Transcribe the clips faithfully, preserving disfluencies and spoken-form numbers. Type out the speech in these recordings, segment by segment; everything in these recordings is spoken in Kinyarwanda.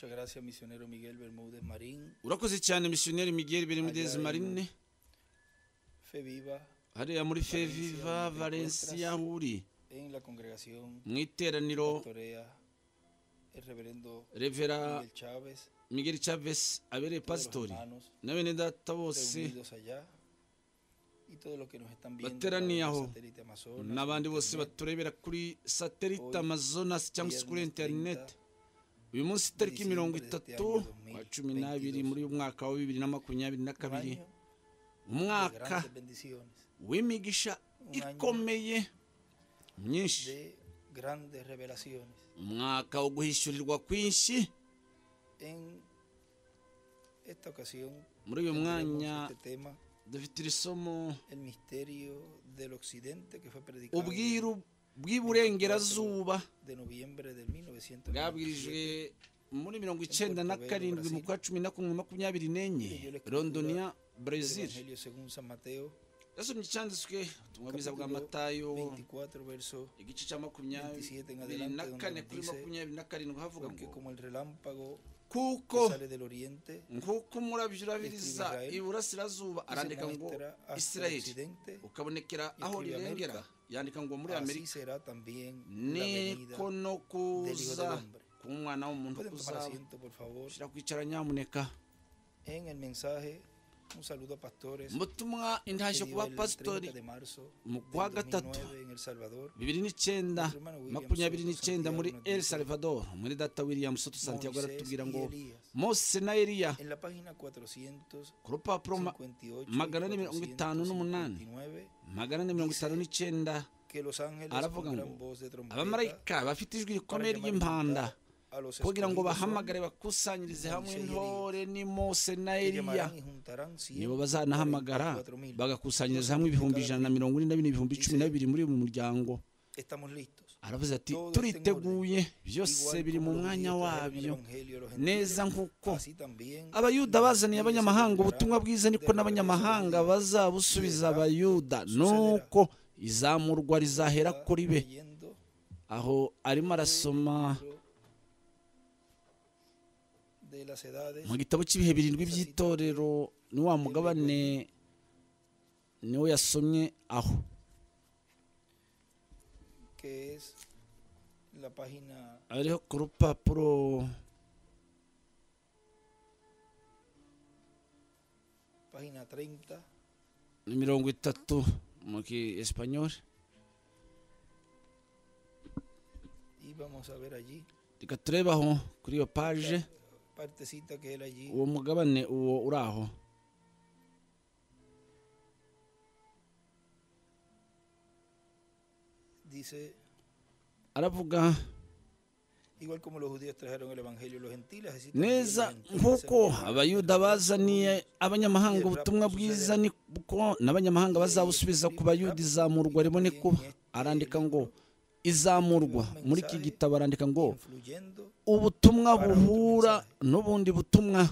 Muchas gracias, misionero Miguel Bermúdez Marín. urakoze cyane missionnaire Miguel Bermúdez Marine Fe Viva hariya muri Fe Viva Valencia uri en la congregación mu iteraniro pastorea el reverendo Revera Miguel Chávez, Miguel Chavez abereye todos los pastori hermanos na bene data bose reunidos allá y todos los que nos están viendo bateraniye a aho través del satélite Amazonas, n'abandi bose internet. baturebera kuri satellite Amazonas cyangwa se kuri Viernes internet. Uyu munsi tariki mirongo itatu kwa cumi n'abiri muri uyu mwaka wa bibiri na makumyabiri na Un kabiri año de umwaka grandes bendiciones, w'imigisha ikomeye myinshi, de grandes revelaciones. umwaka wo guhishurirwa kwinshi. En esta ocasión Muri uyu tendremos mwanya este tema, dufite iri somo el misterio del occidente, que fue predicado ubwiru bw'iburengerazuba de noviembre de mil novecientos noventa y siete. bwabwirijwe muri mirongo icyenda na karindwi mu kwa cumi na kumwe makumyabiri n'enye Londonia, El Brazil. Evangelio según San Mateo, Yasomye icyanditswe ubutumwa bwiza bwa capítulo Matayo veinticuatro, verso, igice cya makumyabiri veintisiete en na adelante, kane donde kuri dice, makumyabiri na karindwi havuga porque ngo como el relámpago kuko que sale del oriente nk'uko umurabyo urabiriza iburasirazuba arandika ngo muestra hasta el Isirayeli occidente, ukabonekera y aho escribe rirengera América, yandika ngo muri así Amerika será también la venida niko no del Hijo kuza del Hombre. k'umwana w'umuntu Pueden tomar kuzaba. asiento, por favor. Shira kwicara nyamuneka. En el mensaje, un saludo a pastores. Mutumwa que intashyo dio kuba el pastori treinta de marzo mu del kwa dos mil gatatu nueve en El Salvador. bibiri n'icyenda makumyabiri n'icyenda muri El Salvador muri data William Soto Santiago Moisés aratubwira y ngo Elías. Mose na Eliya En la página cuatrocientos ku rupapuro ma- cincuenta y ocho y magana ane mirongo itanu n'umunani cuatrocientos cincuenta y nueve, magana ane mirongo itanu n'icyenda que los ángeles aravuga con ngo gran voz de trompeta abamarayika bafite ijwi rikomeye ry'impanda a los kugira ngo escogidos bahamagare son, bakusanyirize hamwe Moisés y intore ni Mose na que Eliya, llamarán y juntarán ciento nibo cuarenta y bazanahamagara cuatro mil. bagakusanyiriza hamwe ibihumbi ijana na mirongo ine na bine ibihumbi cumi na bibiri muri uyu muryango. Estamos listos. Aravuze ati Todo turiteguye byose Igual biri mu como los mwanya judíos trajeron el wabyo evangelio a los neza gentiles, nk'uko así también abayuda los bazaniye gentiles abanyamahanga se ubutumwa liberarán bwiza, niko del n'abanyamahanga regreso de los bazabusubiza abayuda, nuko izamurwa rizahera judíos. kuri be. Leyendo Aho arimo arasoma de las edades, mu gitabo cy'ibihe birindwi by'itorero, ni wa mugabane niwo yasomye aho, que es la página ariho ku rupapuro página treinta, ni mirongo itatu mu kiespanyol. y vamos a ver allí Reka turebe aho kuri iyo paje partecita que él allí uwo mugabane uwo uri aho. dice, Aravuga igual como los judíos trajeron el evangelio a los gentiles, así también neza los gentiles nk'uko enviarán abayuda bazaniye abanyamahanga ubutumwa bwiza, niko n'abanyamahanga bazabusubiza ku bayuda izamurwa ribone kuba. Arandika ngo izamurwa, muri iki gitabo arandika ngo influyendo, ubutumwa buhura n'ubundi butumwa.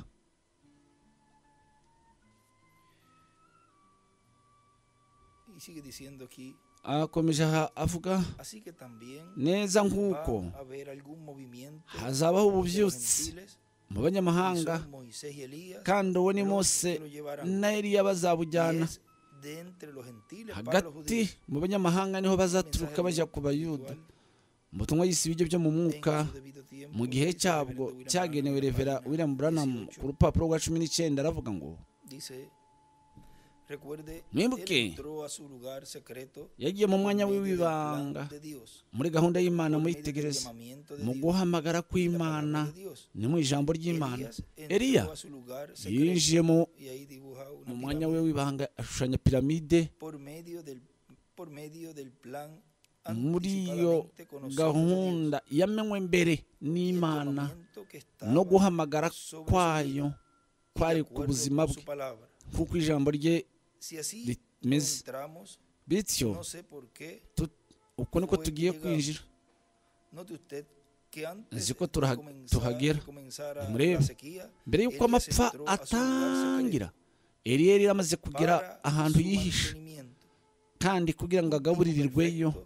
y sigue diciendo aquí, Akomeje aha avuga así que también neza va nk'uko a haber algún movimiento hazabaho de los ububyutsi gentiles, mu y banyamahanga, son Moisés y Elías, kandi uwo ni los Mose que lo llevarán. na Eliya Y bazabujyana. es de entre los gentiles para los Hagati judíos. mu banyamahanga niho bazaturuka Mensaje bajya ku bayuda. espiritual, Ubutumwa yise ibiryo byo mu mwuka en su debido tiempo, mu gihe dice el cyabwo reverendo William cyagenewe Branham en la Revera página William Branham dieciocho, ku rupapuro rwa cumi n'icyenda aravuga ngo dice, recuerde, Mwibuke, él entró a su lugar secreto yagiye mu mwanya por medio del w'ibanga plan de Dios, muri gahunda y'Imana por medio del muyitegereze, llamamiento de mu Dios, guhamagara y la kw'Imana palabra de Dios. ni mu ijambo ry'Imana. Elías Eliya entró a su lugar secreto, yinjiye mu y ahí dibuja mu una mwanya we pirámide, w'ibanga ashushanya piramide por medio del por medio del plan muri iyo anticipadamente conocido de Dios, gahunda yamenywe mbere y el n'Imana llamamiento que estaba no guhamagara sobre su kwayo vida, y de kwari ku acuerdo buzima con bwe su palabra. nk'uko ijambo rye Si así rimeze. entramos, Bityo no sé por qué, tu- uko niko tugiye kwinjira. note usted que antes Nzi ko de turaha- comenzar- tuhagera. de comenzara Nimurebe. la sequía, mbere y'uko Elías amapfa entró a su lugar atangira, Eliya yari amaze secreto kugera para ahantu su yihisha, mantenimiento, kandi kugira ngo agaburirirweyo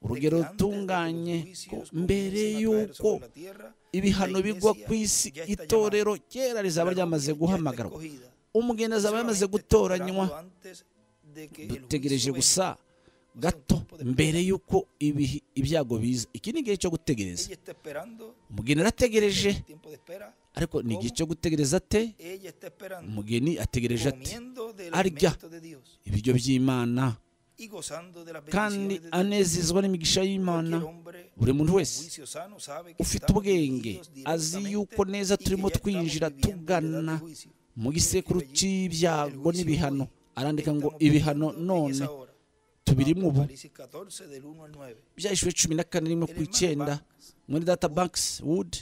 urugero rutunganye ko mbere y'uko ibihano bigwa ku isi itorero kera rizaba ryamaze guhamagarwa, umugeni azaba yamaze gutoranywa. Dutegereje gusa gato mbere y'uko ibyago biza. Iki ni igihe cyo gutegereza. Umugeni arategereje, ariko ni igihe cyo gutegereza ate? Umugeni ategereje ate? Arya ibiryo by'Imana kandi anezezwa n'imigisha y'Imana. Buri muntu wese ufite ubwenge azi yuko neza turimo twinjira tugana mu gisekuru cy'ibyago n'ibihano. Arandika ngo ibihano none tubirimo ubu. Byahishwe cumi na kane rimwe ku icyenda muri Data Banks Wood.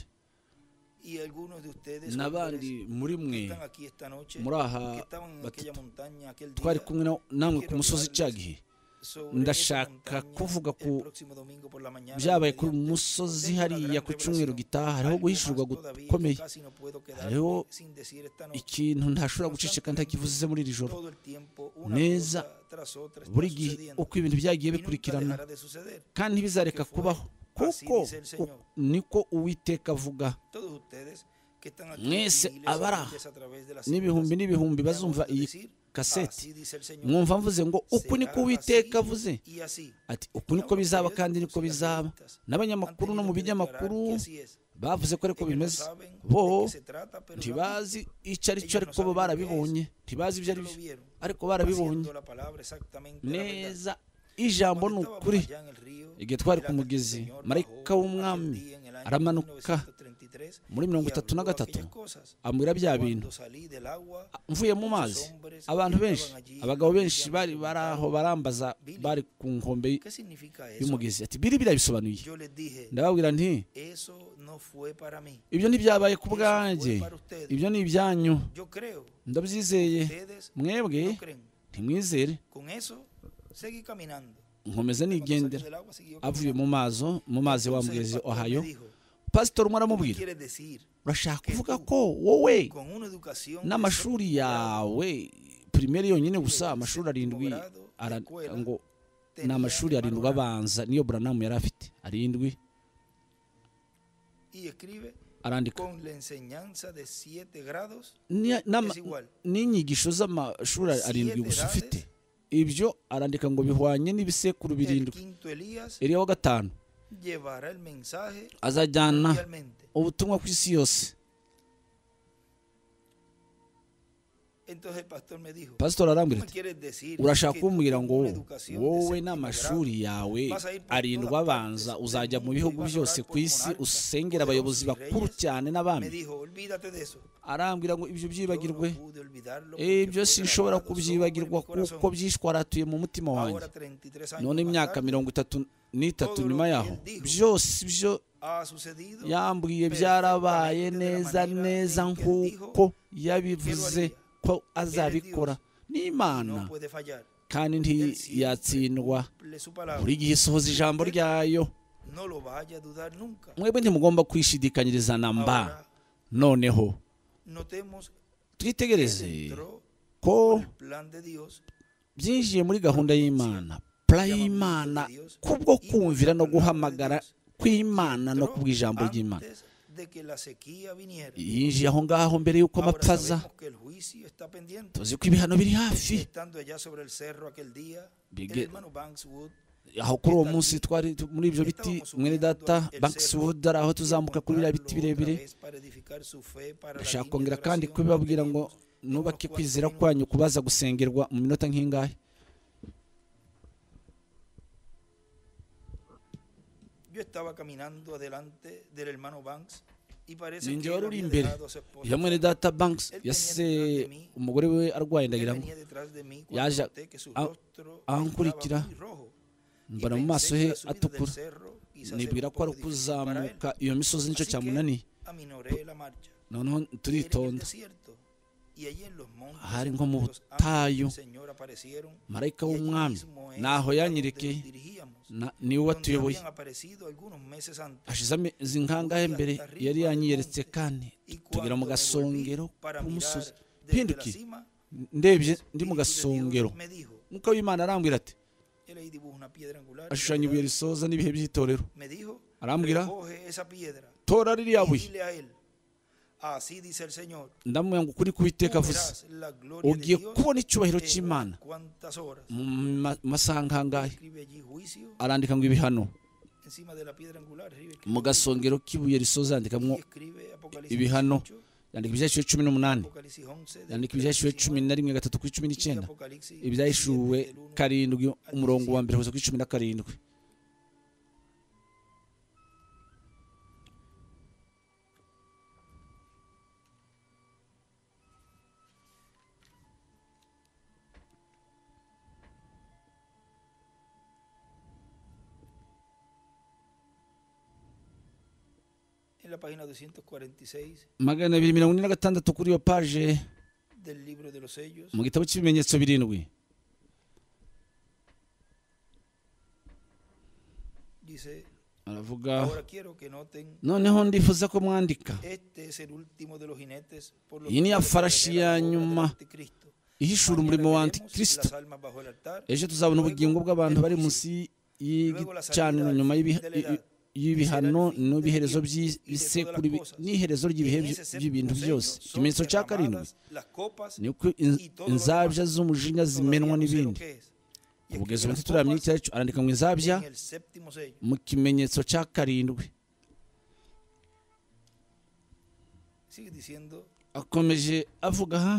N'abandi muri mwe muri aha twari kumwe namwe ku musozi cya gihe. Ndashaka kuvuga ku byabaye ku musozi hariya ku cyumweru gitaha. Hariho guhishurwa gukomeye, hariho ikintu ntashobora guceceka ntakivuze muri iri joro neza. Buri gihe uko ibintu byagiye bikurikirana kandi ntibizareka kubaho, kuko niko Uwiteka avuga. Mwese abara n'ibihumbi n'ibihumbi bazumva iyi kaseti, mwumva mvuze ngo uku niko Uwiteka avuze ati uku niko bizaba kandi niko bizaba. N'abanyamakuru no mu binyamakuru bavuze ko ariko bimeze. Bo ntibazi icyo ari cyo, ariko bo barabibonye. Ntibazi ibyo ari byo, ariko barabibonye neza. Ijambo ni ukuri. Igihe twari ku mugezi, marayika w'umwami aramanuka muri mirongo itatu na gatatu ambwira bya bintu. Mvuye mu mazi, abantu benshi, abagabo benshi bari baraho barambaza, bari ku nkombe y'umugezi, ati biri birabisobanuye. Ndababwira nti ibyo ntibyabaye ku bwanjye, ibyo ni ibyanyu. Ndabyizeye, mwebwe ntimwizere. Nkomeza nigendera. Avuye mu mazo mu mazi wa mugezi Ohio, Pastor umwe aramubwira, urashaka kuvuga ko wowe n'amashuri yawe primaire yonyine gusa, amashuri arindwi ngo ni amashuri arindwi abanza niyo Branham yari afite arindwi? Arandika n'inyigisho z'amashuri arindwi gusa ufite. Ibyo arandika ngo bihwanye n'ibisekuru birindwi. Eliya wa gatanu azajyana ubutumwa ku isi yose. Pastor arambwira ati, urashaka kumbwira ngo wowe n'amashuri yawe arindwi abanza uzajya mu bihugu byose ku isi usengera abayobozi bakuru cyane n'abami? Arambwira ngo ibyo byibagirwe. Ibyo sinshobora kubyibagirwa kuko byishwaratuye mu mutima wanjye. None imyaka mirongo itatu n'itatu nyuma yaho, byose byo yambwiye byarabaye neza neza nk'uko yabivuze ko azabikora. N'Imana kandi ntiyatsindwa, buri gihe isohoza ijambo ryayo. Mwebwe ntimugomba kwishidikanyiriza na mba. Noneho twitegereze ko byinjiye muri gahunda y'Imana, plan y'Imana, kubwo kumvira no guhamagara kw'Imana no kubw'ijambo ry'Imana. Yinjiye aho ngaho mbere y'uko amapfaza. Tuzi ko ibihano biri hafi. Aho kuri uwo munsi twari muri ibyo biti, mwene Data Banks Wood, ari aho tuzamuka kuri biriya biti birebire. Ndashaka kongera kandi kubibabwira ngo nubake kwizera kwanyu kubaza gusengerwa mu minota nk'ingahe. Ninjye wari uri imbere ya mwene Data Banks, yase umugore we arwaye, ndagira ngo yaje ankurikira, mbona mu maso he atukura. Nibwira ko ari kuzamuka iyo misozi nicyo cyamunaniye. Noneho turitonda. Hari nko mu butayu, marayika w'umwami naho yanyirekeye, niwe watuyoboye. Hashize amezi nkangahe mbere yari yanyiyeretse, kandi tugera mu gasongero k'umusozi. Mpindukiye ndebye ndi mu gasongero, nk'uko w'Imana arambwira ati, ashushanya ibuye risoza n'ibihe by'itorero. Arambwira, tora ririya buye. Ndamubwira ngo ukuri k'Uwiteka avuze, ugiye kubona icyubahiro cy'Imana mu masaha nkangahe. Arandika ngo ibihano mu gasongero k'ibuye risoza, yandikamo ibihano, yandika Ibyahishuwe cumi n'umunani, yandika Ibyahishuwe cumi na rimwe gatatu kuri cumi n'icyenda, Ibyahishuwe karindwi umurongo wa mbere kugeza kuri cumi na karindwi. magana abiri mirongo ine na gatandatu kuri iyo paje mu gitabo cy'ibimenyetso birindwi aravuga, noneho ndifuza ko mwandika, iyi ni ya farashi ya nyuma ihishura umurimo wa Antikristo. Ejo tuzabona ubugingo bw'abantu bari munsi y'igicaniro nyuma y'ibihano n'ibiherezo by'isekuru n'iherezo ry'ibihe by'ibintu byose. Ikimenyetso cya karindwi ni uko inzabya z'umujinya zimenwa n'ibindi. Ubugezi bw'intiti turamye icyacu, arandika ngo inzabya mu kimenyetso cya karindwi. Akomeje avuga, ha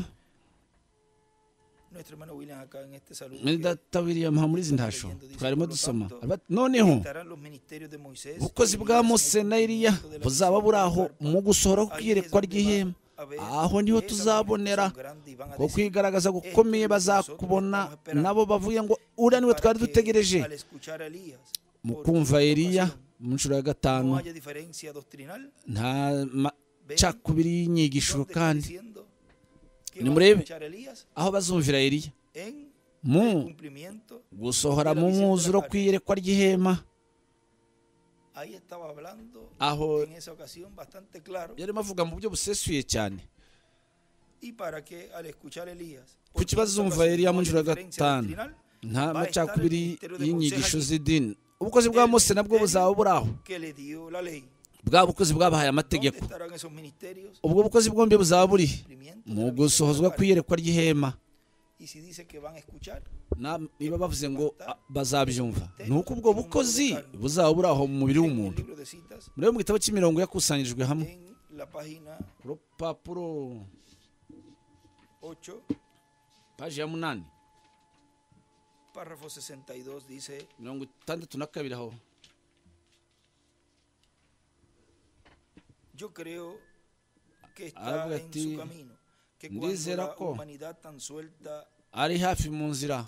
muri data William ha muri izi ndasho twarimo dusoma, noneho ubukozi bwa Mose na Eliya buzaba buri aho mu gusohora kw'iyerekwa ry'ihema. Aho niho tuzabonera ko kwigaragaza gukomeye bazakubona nabo bavuye ngo uriya niwe twari dutegereje. Mu kumva Eliya mu nshuro ya gatanu nta macakubiri y'inyigisho, kandi nimurebe aho bazumvira Eliya mu gusohora mu mwuzuro kw'iyerekwa ry'ihema. Aho yarimo avuga mu buryo busesuye cyane ku kibazo zumva Eliya mu nshuro ya gatanu nta macakubiri y'inyigisho z'idini. Ubukozi bwa Mose nabwo buzaba buri aho, bwa bukozi bwabahaye amategeko. Ubwo bukozi bwombi buzaba buri mu gusohozwa kw'iyerekwa ry'ihema. Niba bavuze ngo bazabyumva, ni uko ubwo bukozi buzaba buri aho mu mubiri w'umuntu. Murebe mu gitabo cy'imirongo yakusanyirijwe hamwe ku rupapuro paji ya munani mirongo itandatu na kabiri aho aravuga ati, ndizera ko ari hafi mu nzira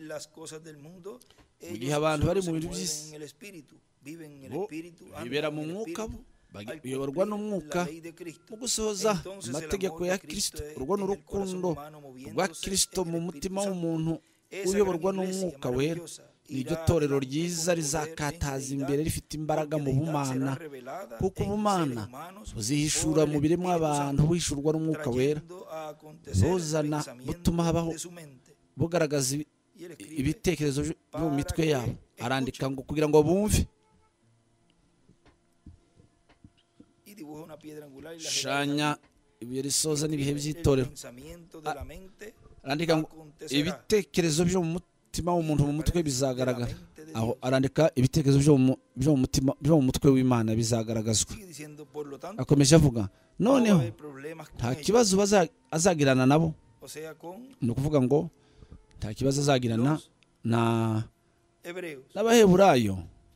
mu gihe abantu bari mu bintu by'isi bo bibera mu mwuka, bayoborwa n'umwuka mu gusohoza amategeko ya Kristo. Urwo ni urukundo rwa Kristo mu mutima w'umuntu uyoborwa n'umwuka wera. Iryo torero ryiza rizakataza imbere rifite imbaraga mu bumana, kuko ubumana buzihishura mu biremwa abantu buhishurwa n'umwuka wera, buzana butuma habaho bugaragaza ibitekerezo byo mu mitwe yabo. Arandika ngo kugira ngo bumve, shanya ibuye risoza n'ibihe by'itorero. Arandika ngo ibitekerezo byo mu mutima w'umuntu mu mutwe bizagaragara. Aho arandika ibitekerezo byo mu mutima byo mu mutwe w'Imana bizagaragazwa. Akomeje avuga, noneho nta kibazo azagirana nabo. Ni ukuvuga ngo nta kibazo azagirana na n'Abaheburayo.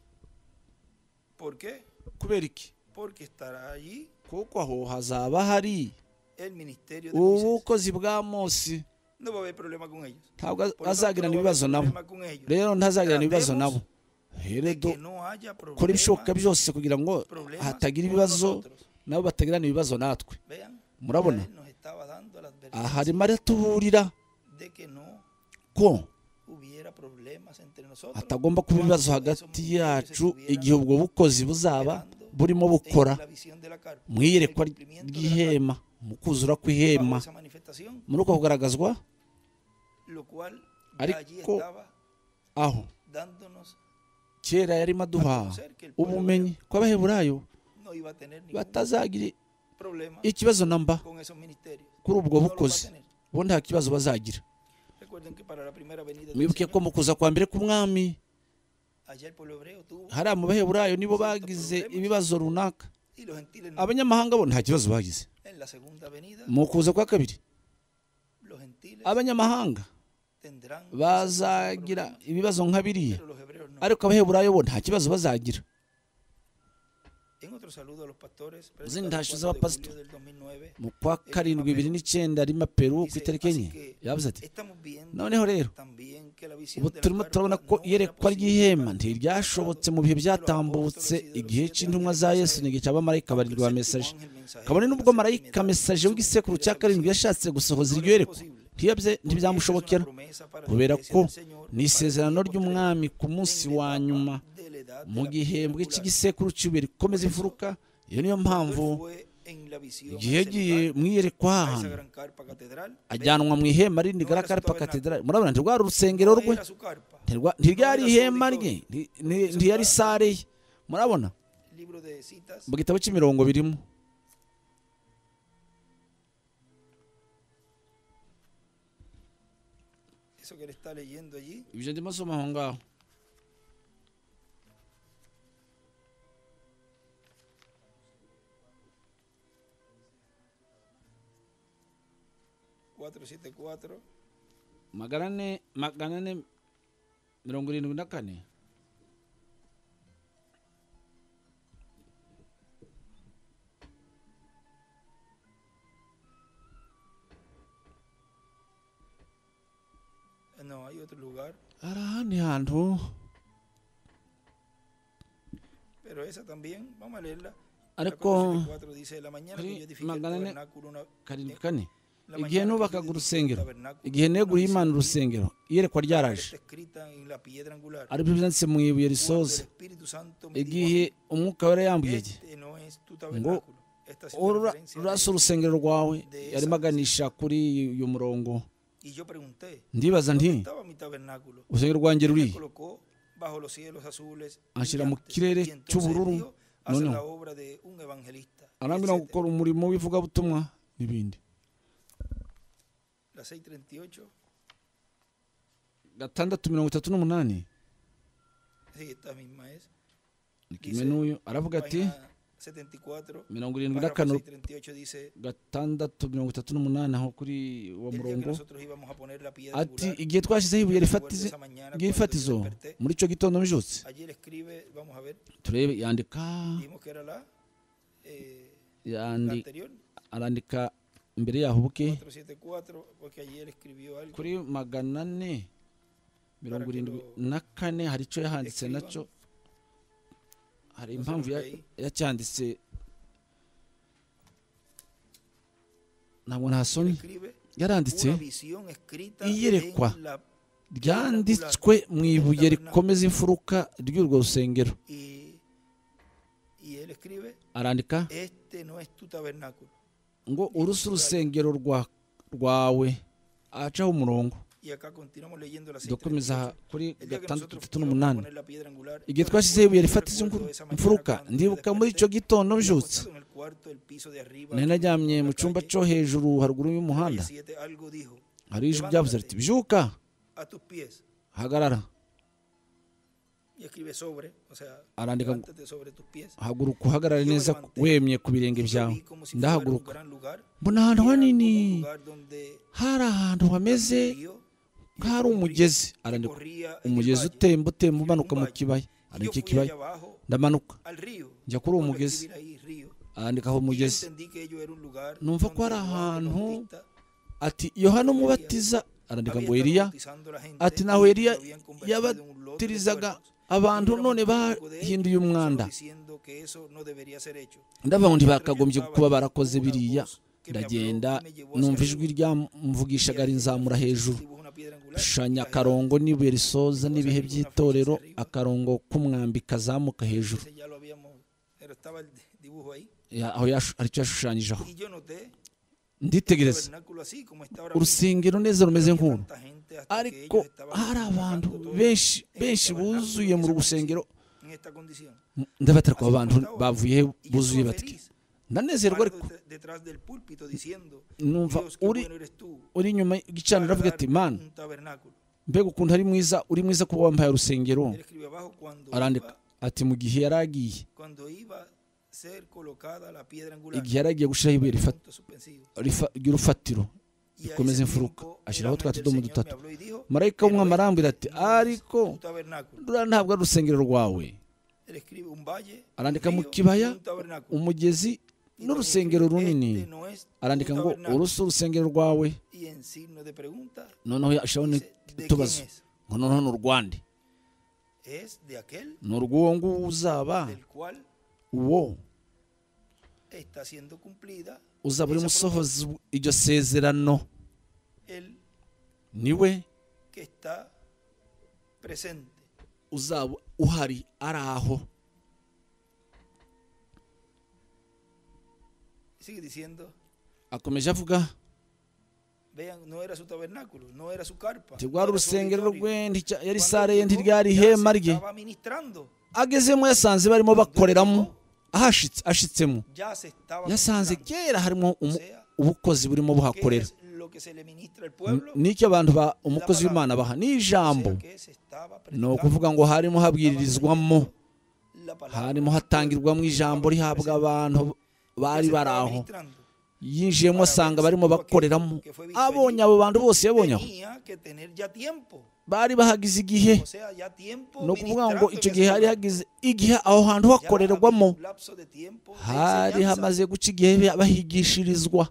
Kubera iki? Kuko aho hazaba hari ubukozi bwa Mose. Ntabwo azagirana ibibazo nabo. Rero ntazagirana ibibazo nabo. Heredo kora ibishoboka byose kugira ngo hatagira ibibazo nabo batagirana ibibazo natwe. Murabona, aha arimo aratuburira ko hatagomba kuba ibibazo hagati yacu igihe ubwo bukozi buzaba burimo bukora mu iyerekwa ry'ihema, mu kuzura kw'ihema, muri uko kugaragazwa. Ariko aho kera yarimo aduha ubumenyi ko abaheburayo batazagira ikibazo namba kuri ubwo bukozi bo nta kibazo bazagira. Mwibuke ko mu kuza kwa mbere k'umwami hariya mu baheburayo nibo bagize ibibazo runaka, abanyamahanga bo nta kibazo bagize. Mu kuza kwa kabiri abanyamahanga bazagira ibibazo nka biriya, ariko abaheburayo bo nta kibazo bazagira. Izindi ntasho z'abapasitori mu kwa karindwi bibiri n'icyenda rima Peru ku itariki enye yavuze ati noneho rero ubu turimo turabona ko iyerekwa ry'ihema ntiryashobotse mu bihe byatambutse, igihe cy'intumwa za Yesu n'igihe cy'abamarayika barindwi ba mesaje, kabone n'ubwo marayika mesaje w'igisekuru cya karindwi yashatse gusohoza iryo yerekwa ntibyamushobokera, kubera ko ni isezerano ry'umwami ku munsi wa nyuma mu gihembwe cy'igisekuru cy'ubuye rikomeza imfuruka. Iyo niyo mpamvu igihe yagiye mu iyerekwa ahantu ajyanwa mu ihema rindi Garakarpa Cathedral. Murabona ntirwari urusengero rwe, ntiryari ihema rye, ntiyari sare ye. Murabona mu gitabo cy'imirongo birimo ibyo ndimo soma aho ngaho. magana ane magana ane mirongo irindwi na kane hari ahandi hantu ariko kuri magana ane karindwi kane igihe nubakaga urusengero, igihe neguriye Imana urusengero, iyerekwa ryaraje ari byo byanditse mu ibuye risoza. Igihe umwuka wera yambuye ngo urasa urusengero rwawe, yarimo aganisha kuri uyu murongo. Ndibaza nti urusengero rwanjye ruri ashyira mu kirere cy'ubururu, noneho arambwira gukora umurimo w'ivugabutumwa n'ibindi. gatandatu mirongo itatu n'umunani kimwe n'uyu aravuga ati mirongo irindwi na kane gatandatu mirongo itatu n'umunani aho kuri uwo murongo ati igihe twashyizeho ibuye ry'ifatizo muri icyo gitondo bijutse. Turebe yandika arandika imbere yaho buke kuri magana ane mirongo irindwi na kane hari icyo yahanditse nacyo, hari impamvu yacyanditse ntabwo ntasomye. Yaranditse iyerekwa ryanditswe mu ibuye rikomeza imfuruka ry'urwo rusengero. Arandika ngo urusi urusengero rwawe, acaho umurongo. Dukomeza kuri gatandatu itatu n'umunani igihe twashyizeho ibuye rifatiza imfuruka, ndibuka muri icyo gitondo bijutse nari najyamye mu cyumba cyo hejuru haruguru y'umuhanda, hari ijwi ryavuze riti byuka hagarara. Arandika haguruka uhagarare neza wemye ku birenge byawe. Ndahaguruka mbona ahantu hanini, hari ahantu hameze nk'ahari umugezi. Arandika umugezi utemba utemba umanuka mu kibaya. Arandika ikibaya, ndamanuka njya kuri uwo mugezi. Arandika aho umugezi, numva ko hari ahantu ati Yohana umubatiza. Arandika ngo Eliya, ati naho Eliya yabatirizaga abantu none bahinduye umwanda. Ndavuga ngo ntibakagombye kuba barakoze biriya. Ndagenda numva ijwi ryamvugishaga rinzamura hejuru, shushanya akarongo n'ibuye risoza n'ibihe by'itorero, akarongo k'umwambi kazamuka hejuru. Aho aricyo yashushanyijeho. nditegereza urusengero neza rumeze nk'uru, ariko hari abantu benshi benshi buzuye mu rusengero. Ndabatara ko abantu bavuye buzuye batike, ndanezerwa ariko numva uri uri inyuma y'igicaniro avuga ati mana mbega ukuntu ari mwiza, uri mwiza kuba wampaye urusengero. Arandika ati mu gihe yaragiye igihe yaragiye gushiraho ibuye ry'urufatiro rikomeza imfuruka, ashyiraho twa tudomo dutatu. Marayika w'umwami arambwira ati ariko ruriya ntabwo ari urusengero rwawe. Arandika mu kibaya, umugezi n'urusengero runini. Arandika ngo uru si urusengero rwawe. Noneho ashyiraho n'utubazo ngo noneho ni urwande, ni urw'uwo nguwo uzaba uwo uzaba uri musohoza iryo sezerano, niwe uzaba uhari ari aho. Akomeje avuga rwari urusengero rwe, yari sare ye, ntiryari ihema rye. Agezemo yasanze barimo bakoreramo, ahashitse ashitsemo yasanze kera harimo ubukozi burimo buhakorera. Nicyo abantu ba umukozi w'Imana baha ni ijambo, no kuvuga ngo harimo habwiririzwamo, harimo hatangirwamo ijambo rihabwa abantu bari baraho. Yinjiyemo asanga barimo bakoreramo, abonye abo bantu bose yabonye aho bari bahagize igihe, no kuvuga ngo icyo gihe hari hagize igihe aho hantu hakorerwamo hari hamaze guca igihe bahigishirizwa.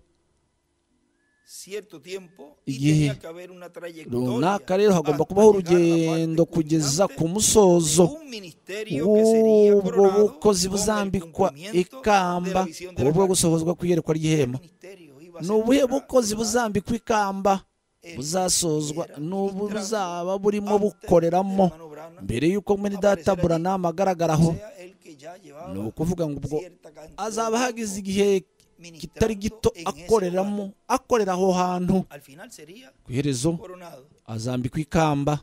Igihe runaka rero hagomba kubaho urugendo kugeza ku musozo w'ubwo bukozi buzambikwa ikamba kubwo gusohozwa kw'iyerekwa ry'ihema. Ni ubuhe bukozi buzambikwa ikamba buzasozwa? Ni ubu buzaba burimo bukoreramo mbere y'uko muri data Branham agaragaraho. Ni ukuvuga ngo ubwo azaba hagize igihe kitari gito akoreramo, akorera aho hantu. Ku iherezo azambikwa ikamba.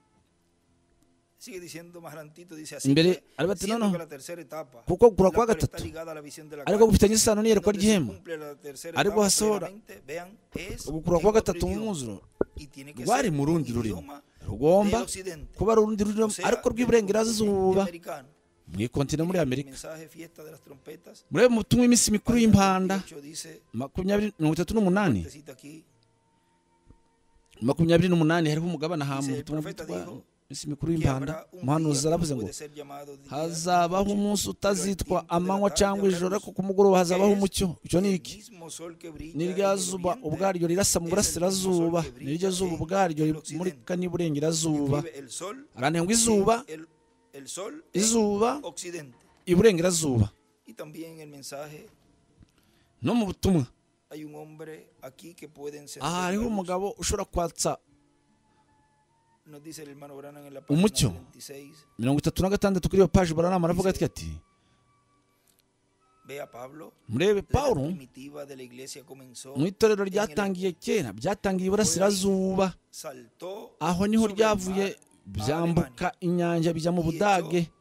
Imbere ariko ati noneho kuko gukura kwa gatatu ariko gufitanye isano n'iyerekwa ry'ihema, ariko hasohora gukura kwa gatatu mu mwuzuro rwari mu rundi rurimo, rugomba kuba ari urundi rurimo ariko rw'iburengerazuba muri kontinent muri Amerika. Muri mu butumwa iminsi mikuru y'impanda makumyabiri mirongo itatu n'umunani makumyabiri n'umunani hariho umugabane aha mu butumwa bwitwa iminsi mikuru y'impanda. Umuhanuzi aravuze ngo hazabaho umunsi utazitwa amanywa cyangwa ijoro, ariko ku mugoroba hazabaho umucyo. Icyo ni iki? Ni rya zuba ubwaryo rirasa mu burasirazuba, ni ryo zuba ubwaryo rimurika n'iburengerazuba. Arandika ngo izuba izuba iburengerazuba. No mu butumwa aha hariho umugabo ushobora kwatsa umucyo. mirongo itatu na gatandatu kuri iyo paji Branham aravuga ati murebe Pawulo mu itorero ryatangiye kera, byatangiye iburasirazuba, aho niho ryavuye byambuka inyanja bijya mu Budage,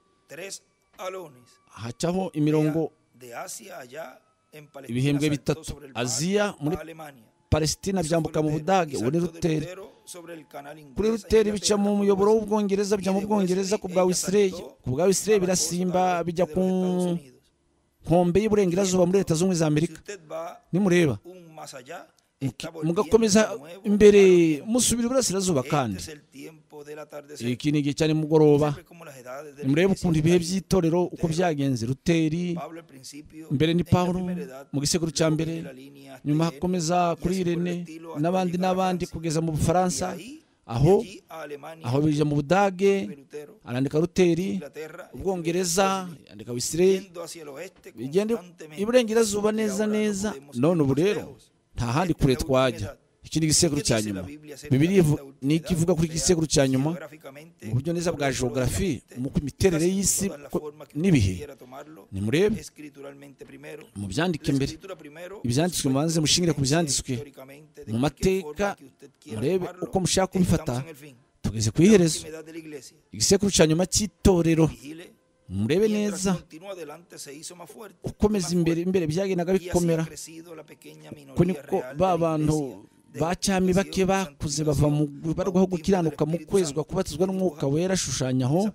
hacaho imirongo ibihembwe bitatu. Aziya muri Palestina byambuka mu Budage, uwo ni Luteri. Kuri Luteri bica mu muyoboro w'Ubwongereza, bijya mu Bwongereza ku bwa Wesley, ku bwa Wesley birasimba bijya ku nkombe y'Iburengerazuba muri Leta Zunze Ubumwe za Amerika. Nimureba mugakomeza imbere musubira iburasirazuba, kandi iki ni igihe cyane mugoroba. Murebe ukuntu ibihe by'itorero uko byagenze. Luteri mbere ni Pawulo mu gisekuru cya mbere, nyuma hakomeza kuri Irene n'abandi n'abandi kugeza mu Bufaransa, aho aho bija mu Budage arandika Luteri, Ubwongereza yandika Wesley, bigenda iburengerazuba neza neza. None ubu rero nta handi kure twajya, iki ni igisekuru cya nyuma. Bibiliya ni iki ivuga kuri iki gisekuru cya nyuma mu buryo neza bwa geogarafi, mu imiterere y'isi n'ibihe. Nimurebe mu byandike mbere, ibyanditswe mubanze mushingire ku byanditswe mu mateka, murebe uko mushaka kubifata. Tugeze ku iherezo, igisekuru cya nyuma cy'itorero. Murebe neza ukomeza imbere imbere byagendaga bikomera. Uko niko ba bantu ba cyami bake bakuze bava mu barwaho gukiranuka mu kwezwa kubatizwa n'umwuka wera, ashushanyaho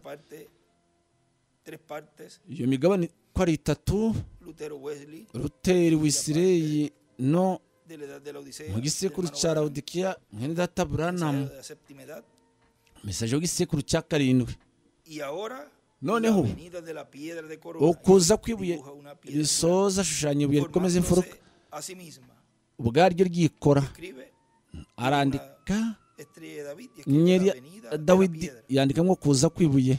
iyo migabane ko ari itatu: Luteri, Wesley no mu gisekuru cya Laodikiya mwene data Branham, mesaje w'igisekuru cya karindwi. Noneho ukuza kw'ibuye risoza ashushanya ibuye rikomeza imfuruka ubwaryo ryikora. Arandika inyenyeri ya Dawidi, yandika nko kuza kw'ibuye.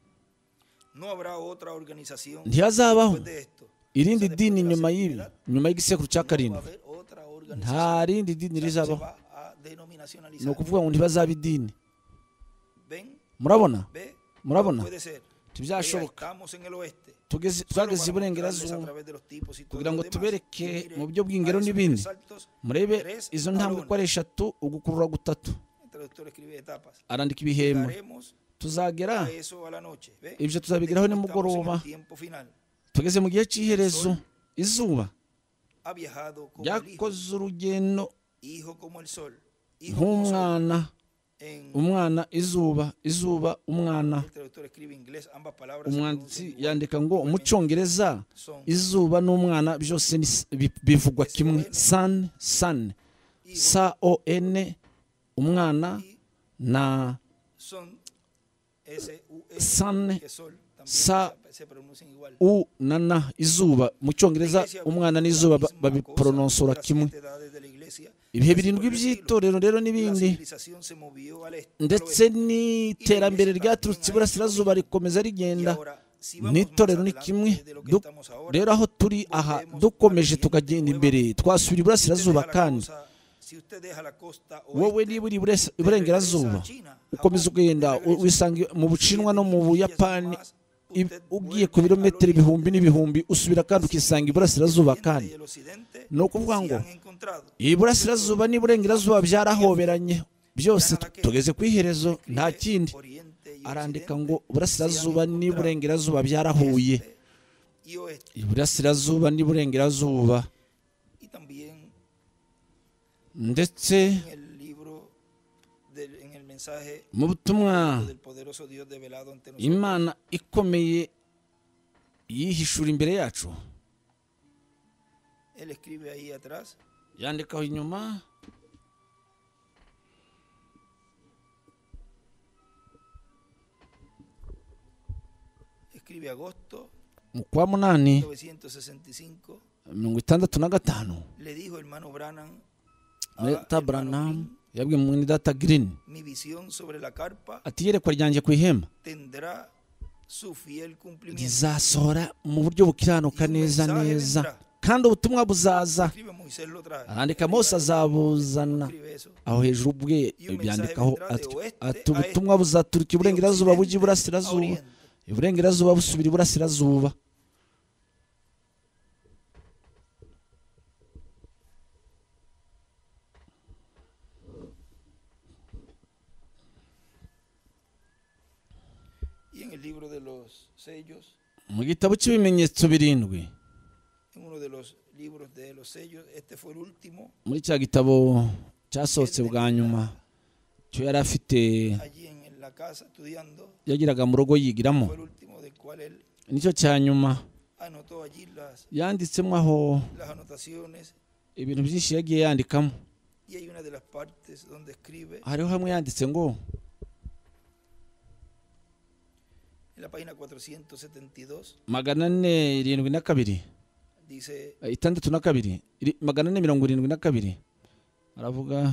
Ntihazabaho irindi dini nyuma y'ibi, nyuma y'igisekuru cya karindwi. Nta rindi dini rizabaho. Ni ukuvuga ngo ntibazaba idini. Murabona murabona byashoboka. Twageze iburengerazuba kugira ngo tubereke mu byo bw'ingero n'ibindi. Murebe izo ntambwe uko ari eshatu, ugukurura gutatu. Arandika ibihembo. Tuzagera ibyo tuzabigeraho nimugoroba. Tugeze mu gihe cy'iherezo. Izuba ryakoze urugendo nk'umwana. Umwana, izuba, izuba, umwana. Umwanditsi yandika ngo mu Cyongereza izuba n'umwana byose bivugwa kimwe. Sun, sun, S O N, umwana na sun, sa u na na, izuba. Mu Cyongereza umwana n'izuba babipronosora kimwe. Ibihe birindwi by'itorero rero n'ibindi, ndetse n'iterambere ryaturutse iburasirazuba rikomeza rigenda. N'itorero ni kimwe rero. Aho turi aha dukomeje tukagenda imbere, twasubira iburasirazuba. Kandi wowe niba uri iburengerazuba ukomeza ugenda, wisanga mu Bushinwa no mu Buyapani, ugiye ku birometero ibihumbi n'ibihumbi, usubira kandi ukisanga iburasirazuba. Kandi ni ukuvuga ngo iburasirazuba n'iburengerazuba byarahoberanye byose. Tugeze ku iherezo, nta kindi. Arandika ngo iburasirazuba n'iburengerazuba byarahuye. Iburasirazuba n'iburengerazuba. Ndetse mu butumwa Imana ikomeye yihishura imbere yacu, yandikaho inyuma mu kwa munani mirongo itandatu na gatanu. Data Branham yabwiye mwene data Green ati yerekwa ryanjye ku ihema rizasohora mu buryo bukiranuka neza neza, kandi ubutumwa buzaza. Arandika Mose azabuzana. Aho hejuru bwe byandikaho ati ubutumwa buzaturuka iburengerazuba bujya iburasirazuba, iburengerazuba busubira iburasirazuba. Mu gitabo cy'ibimenyetso birindwi, muri cya gitabo cyasohotse bwa nyuma, cyo yari afite yagiraga mu rugo yigiramo, nicyo cya nyuma yanditsemo aho ibintu byinshi yagiye yandikamo. Hariho hamwe yanditse ngo magana ane irindwi na kabiri itandatu na kabiri magana ane mirongo irindwi na kabiri. Aravuga,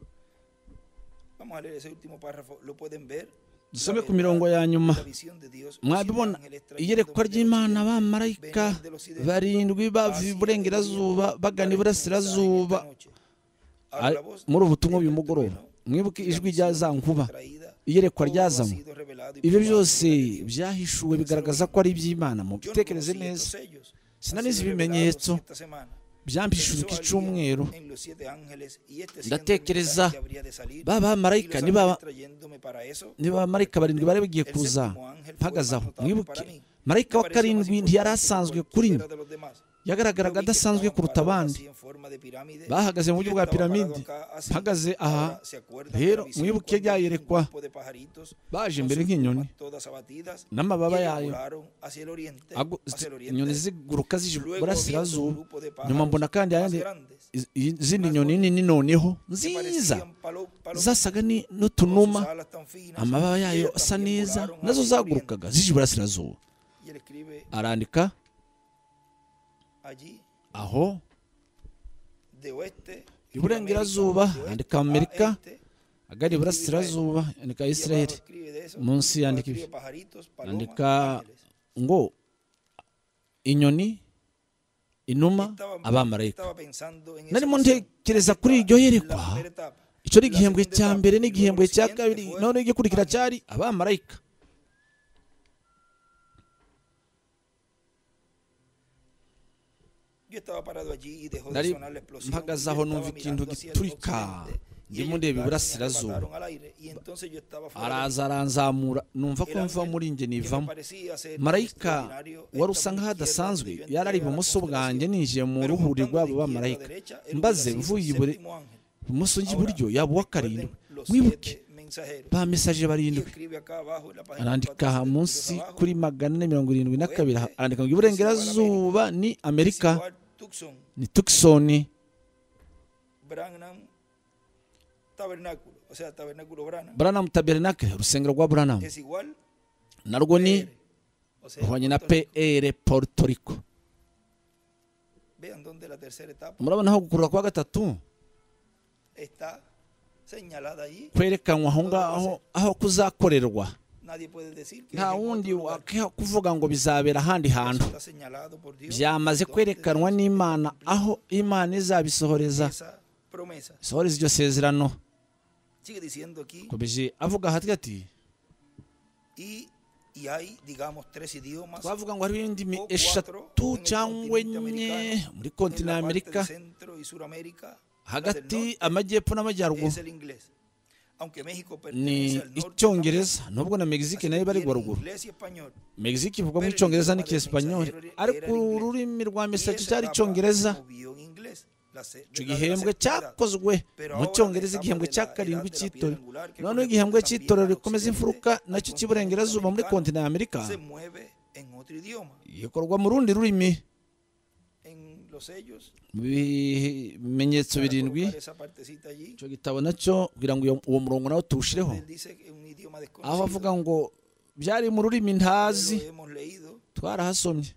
dusome ku mirongo ya nyuma. Mwabibona iyerekwa ry'Imana, abamarayika barindwi bava iburengerazuba bagana iburasirazuba muri ubu butumwa uyu mugoroba mwibuke ijwi rya za nkuba, iyerekwa ryazamo, ibyo byose byahishuwe bigaragaza ko ari iby'Imana. mu bitekereze neza, sinanize ibimenyetso byampishura iki cyumweru, ndatekereza ba bamarayika niba abamarayika barindwi bari bagiye kuza mpagaze aho. mwibuke marayika wa karindwi ntiyari asanzwe kuri njye, yagaragaraga adasanzwe kuruta abandi, bahagaze mu buryo bwa piramide. mpagaze aha rero, mwibuke ryayerekwa, baje imbere nk'inyoni n'amababa yayo, inyoni ziguruka zije burasirazuba. nyuma mbona kandi izindi nyoni nini noneho nziza zasaga n'utunuma, amababa yayo asa neza, nazo zagurukaga zije burasirazuba. arandika aho iburengerazuba, andika Amerika, agari iburasirazuba andika Israel, munsi yandika ibi, andika ngo inyoni, inuma, abamarayika. narimo ntekereza kuri iryo yerekwa, icyo ni igihembwe cya mbere n'igihembwe cya kabiri, none igikurikira cyari abamarayika. nari mpagaze aho numva ikintu giturika, ndimo ndeba iburasirazuba, araza aranzamura, numva ko mva muri njye nivamo. marayika wari usa nk'aho adasanzwe yari ari ibumoso bwanjye, ninjiye mu ruhuri rw'abo bamarayika, mbaze mvuye ibumoso njya iburyo, yaba uwa karindwi. mwibuke ba mesaje barindwi, arandika aha munsi kuri magana ane mirongo irindwi na kabiri, arandika ngo iburengerazuba ni Amerika, ni Tucson, Branham Tabernacle, urusengero rwa Branham, narwo ni ruhwanye na P R Puerto Rico. murabona aho gukurura kwa gatatu kwerekanwa aho ngaho aho kuzakorerwa. nta wundi kuvuga ngo bizabera ahandi hantu, byamaze kwerekanwa n'Imana, aho Imana izabisohoreza, isohoreza iryo sezerano. komeje avuga hati ati twavuga ngo hariho indimi eshatu cyangwa enye muri kontinent y'Amerika, hagati amajyepfo n'amajyaruguru ni Icyongereza, nubwo na Mexique nayo bari ruguru. Mexique ivuga mu Cyongereza n'Icyesipanyoli, ariko ururimi rwa mesaje cyari Icyongereza. icyo gihembwe cyakozwe mu Cyongereza, igihembwe cya karindwi cy'itorero. noneho igihembwe cy'itorero rikomeza imfuruka nacyo cy'iburengerazuba muri kontinent y'Amerika gikorwa mu rundi rurimi. mu bimenyetso birindwi icyo gitabo nacyo kugira ngo uwo murongo nawo tuwushireho, aho avuga ngo byari mu rurimi ntazi, twarahasomye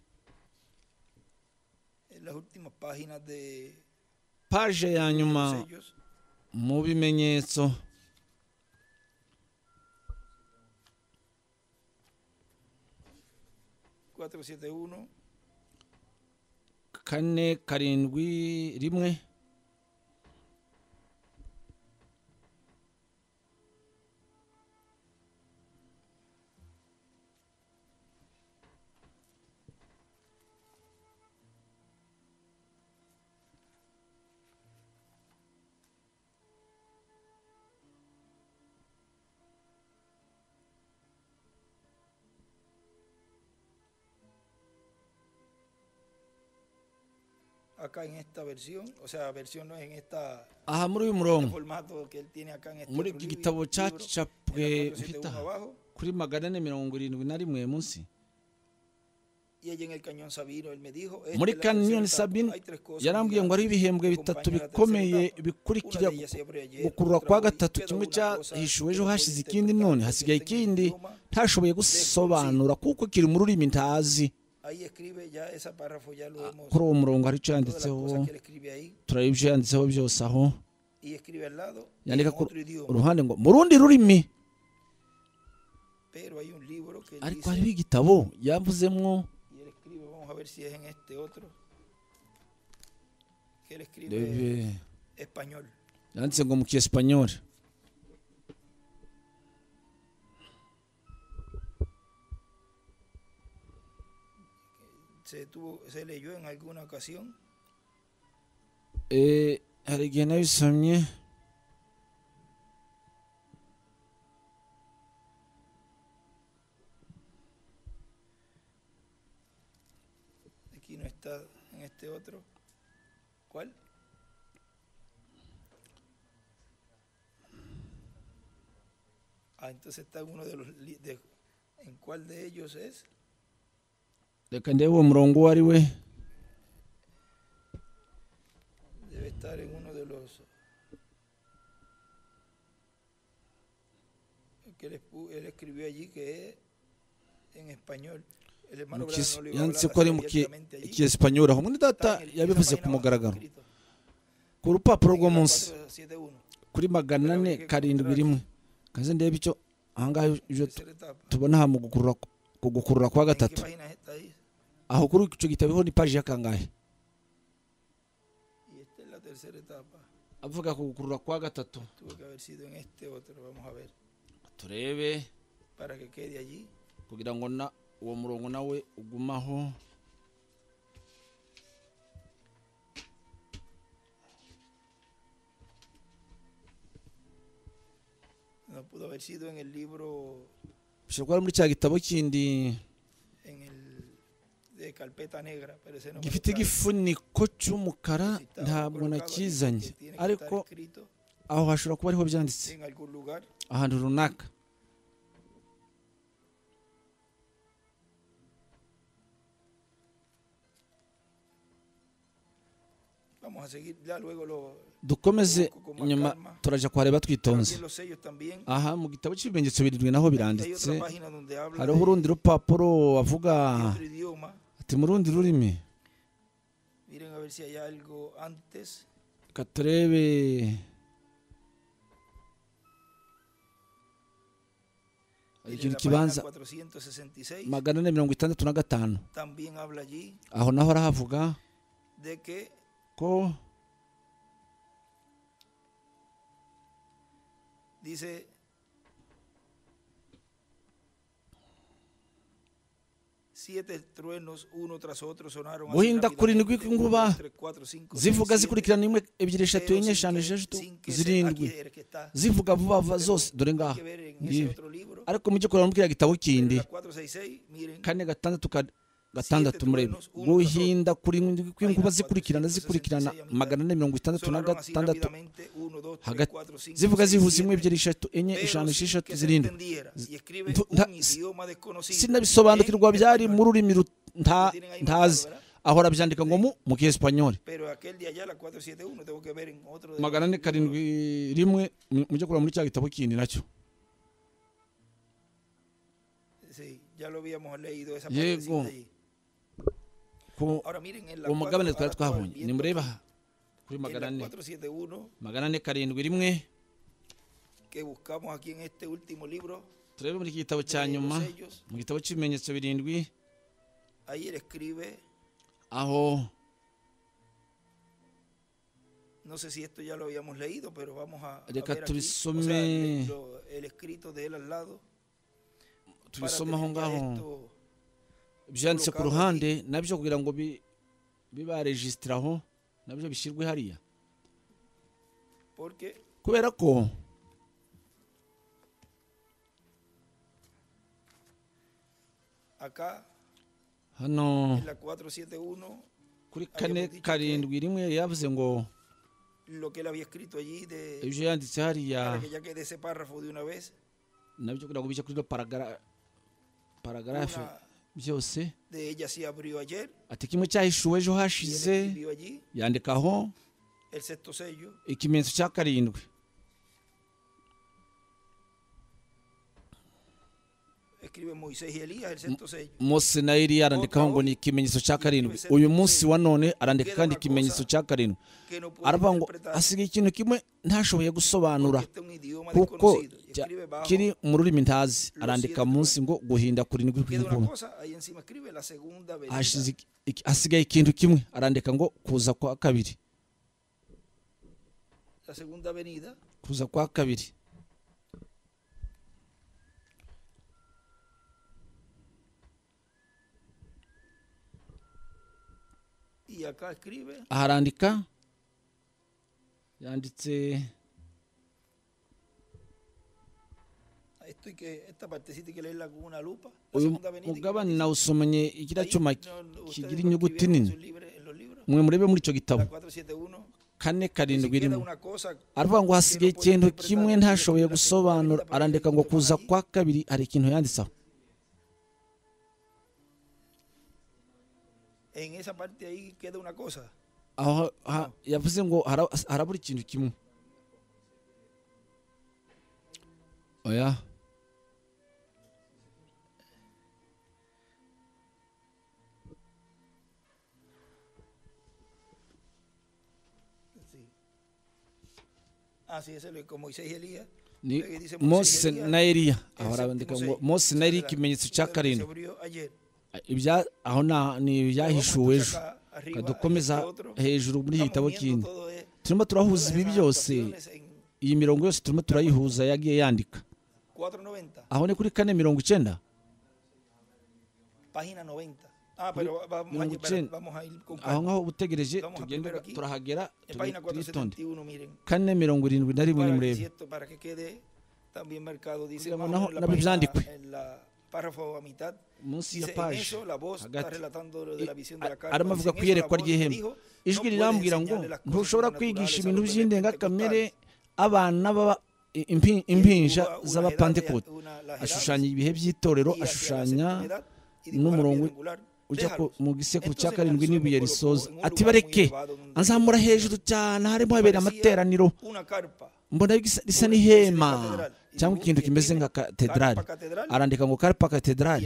paje ya nyuma mu bimenyetso. kane karindwi rimwe acá en esta versión, o sea, versión no es en esta aha muri uyu murongo, formato que él tiene acá en este muri iki gitabo cyacapwe mfite kuri magana ane mirongo irindwi na rimwe munsi. muri Canyon Sabine yarambwiye ngo ari ibihembwe bitatu bikomeye bikurikira gukurura kwa gatatu, kimwe cyahishuwe ejo hashize, ikindi none hasigaye ikindi ntashoboye gusobanura kuko kiri mu rurimi ntazi. kuri uwo murongo hari icyo yanditseho, turareba ibyo yanditseho byose aho, yandika ku ruhande ngo mu rundi rurimi, ariko hariho igitabo yavuzemwo yanditse ngo mu kiespanyoli. Se tuvo, se leyó en alguna ocasión. Eh, hari igihe nabisomye. Aquí no está en este otro. ¿Cuál? Ah, entonces está en uno de los... De, ¿en cuál de ellos es? Reka ndebe uwo murongo uwo ari we. Debe estar en uno de los... que él, él escribió allí, que es en español. El hermano Branham no le iba a yanditse hablar ko ari así mu abiertamente allí. kiespanyoli aho. Mwene data yabivuze ku mugaragaro ku rupapuro rwo munsi kuri magana ane karindwi rimwe. Kaze ndebe icyo ahangaha ivyo tubona aha mu gukurura ku gukurura kwa gatatu. Aho kuri icyo gitabo ho ni page ya kangahe? Avuga ku gukurura kwa gatatu. Turebe para que quede allí kugira ngo na uwo murongo nawe ugumaho. no pudo haber sido en el libro, bishobora muri cya gitabo kindi en el de carpeta negra, pero ese no gifite igifuniko cy'umukara ntabwo nakizanye, ariko aho hashobora kuba ariho byanditse en algún lugar. ahantu runaka. Vamos a seguir ya luego lo dukomeze inyuma turaja kuhareba twitonze. Aha mu gitabo cy'ibimenyetso birindwi naho biranditse, hariho urundi rupapuro bavuga ati mu rundi rurimi. Miren a ver si hay algo antes. Katurebe ikintu kibanza magana ane mirongo itandatu na gatanu. Aho naho arahavuga de que ko dice siete truenos uno tras otro sonaron guhinda kurindwi kw'inkuba zivuga zikurikirana imwe ebyiri eshatu enye eshanu esheshatu zirindwi zivuga vuba vuba zose. Dore ngaha ariko mujye kureba muri kiriya gitabo kindi kane gatandatu gatandatu murebe guhinda kurindwi kw'inkuba zikurikirana zikurikirana magana ane mirongo itandatu na gatandatu hagati zivuga zihuza imwe ebyiri eshatu enye eshanu esheshatu zirindwi. Sinabisobanukirwa byari mu rurimi ntazi, ahora byandika ngo mu kiespanyoli. magana ane karindwi rimwe mujye kureba muri cya gitabo kindi nacyo. Yego uwo mugabane twari twabonye ni mureba kuri magana ane magana ane karindwi rimwe. Turebe muri iki gitabo cya nyuma mu gitabo cy'ibimenyetso birindwi aho no sé si esto ya lo habíamos leído, pero vamos a reka ver aquí, tubisome o sea, el, el escrito de él al lado, tubisome aho ngaho byanditse ku ruhande nabyo kugira ngo biba registre aho nabyo bishyirwe hariya, kubera ko acá hano en la cuatro siete uno kuri kane karindwi rimwe yavuze ngo lo que él había escrito allí de ibyo yanditse hariya, para que ya quede ese párrafo de una vez, nabyo kugira ngo bijye kuri paragra paragrafe byose de ella se abrió ayer, ati kimwe cyahishuwe ejo hashize yandikaho el sexto sello, ikimenyetso cya karindwi. escribe Moisés y Elías el sexto sello. Mose na Eliya arandikaho ngo ni ikimenyetso cya karindwi. Uyu munsi wa none arandika kandi ikimenyetso cya karindwi. Aravuga ngo asigaye ikintu kimwe ntashoboye gusobanura kuko kiri mu rurimi ntazi. Arandika munsi ngo guhinda kurindwi kw'inkuba. Asigaye ikintu kimwe arandika ngo kuza kwa kabiri. esta segunda venida kuza kwa kabiri. y acá escribe aharandika yanditse esto y que esta partecita hay que leerla con una lupa. uyu mugabane nawusomanye igira cyuma kigira inyuguti nini mwe murebe muri icyo gitabo kane karindwi rimwe aravuga ngo hasigaye ikintu kimwe ntashoboye gusobanura, arandika ngo kuza kwa kabiri hari ikintu yanditseho. En esa parte ahí queda una cosa. Aho yavuze ngo harabura ikintu kimwe. Oya. Ah, sí, ese es como Moisés y Elías. Ni Mose na Eliya. Ahora bandika ngo Mose na Eliya ikimenyetso cya karindwi. Ibya aho ni ibyahishuwe ejo. Kadukomeza hejuru muri iki gitabo kindi. Turimo turahuza ibi byose, iyi mirongo yose turimo turayihuza yagiye yandika. Aho ni kuri kane mirongo icyenda. Página noventa. Ah, pero vamos a, ir, vamos a ir con calma. Aho ngaho utegereje tugende turahagera turitonde. Kane mirongo irindwi na rimwe murebe. Para que quede también marcado dice naho nabibyandikwe. Párrafo a mitad. Munsi ya page hagati arimo arimo avuga ku iyerekwa ry'ihema. Ijwi rirambwira ngo ntushobora kwigisha ibintu by'indengakamere abana baba impinja z'abapantekote. Ashushanya ibihe by'itorero, ashushanya n'umurongo ujya mu gisekuru cya karindwi n'ibuye risoza. Ati bareke anzamura hejuru cyane harimo habera amateraniro, mbona risa n'ihema cyangwa ikintu kimeze nka katedrali. Arandika ngo karpa katedrali,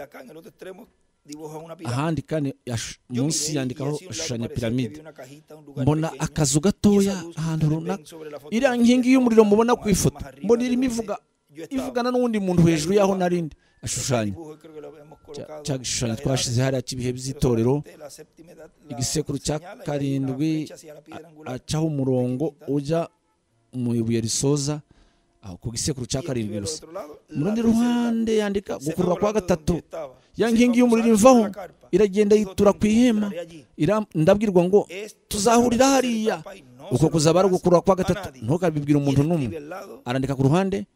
ahandi kandi munsi yandikaho ashushanya piramide. Mbona akazu gatoya ahantu runaka, iriya nkingi y'umuriro mubona ku ifoto mbona irimo ivuga ivugana n'undi muntu hejuru y'aho narindi ashushanya. Cya gishushanyo twashize hariya cy'ibihe by'itorero, igisekuru cya karindwi acaho umurongo ujya mu ibuye risoza aho ku gisekuru cya karindwi rusa. Mu rundi ruhande yandika gukurura kwa gatatu, ya nkingi y'umuriro imvaho iragenda yitura ku ihema. Ndabwirwa ngo tuzahurira hariya, uko kuzaba ari gukurura kwa gatatu, ntukabibwira umuntu n'umwe. Arandika ku ruhande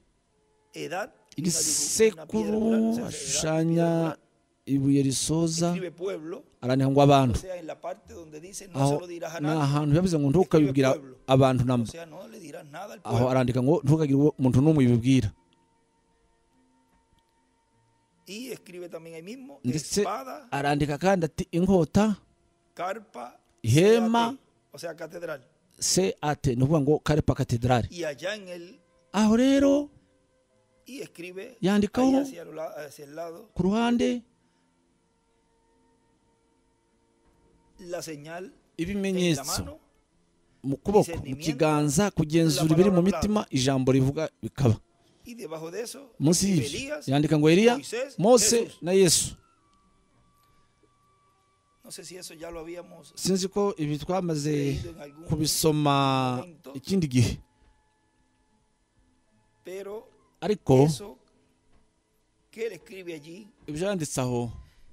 igisekuru ashushanya ibuye risoza, arandika ngo abantu. Aho ni ahantu yavuze ngo ntukabibwira abantu namba. Aho arandika ngo ntukagire umuntu n'umwe ubibwira. Ndetse arandika kandi ati inkota, ihema, se ate ni ukuvuga ngo karpa katedrali. Aho rero yandikaho ku ruhande ibimenyetso mu kuboko, mu kiganza, kugenzura ibiri mu mitima, ijambo rivuga bikaba. Munsi y'ibyo yandika ngo Eliya, Mose na Yesu. Sinzi ko ibi twamaze kubisoma ikindi gihe, ariko ibyanditse aho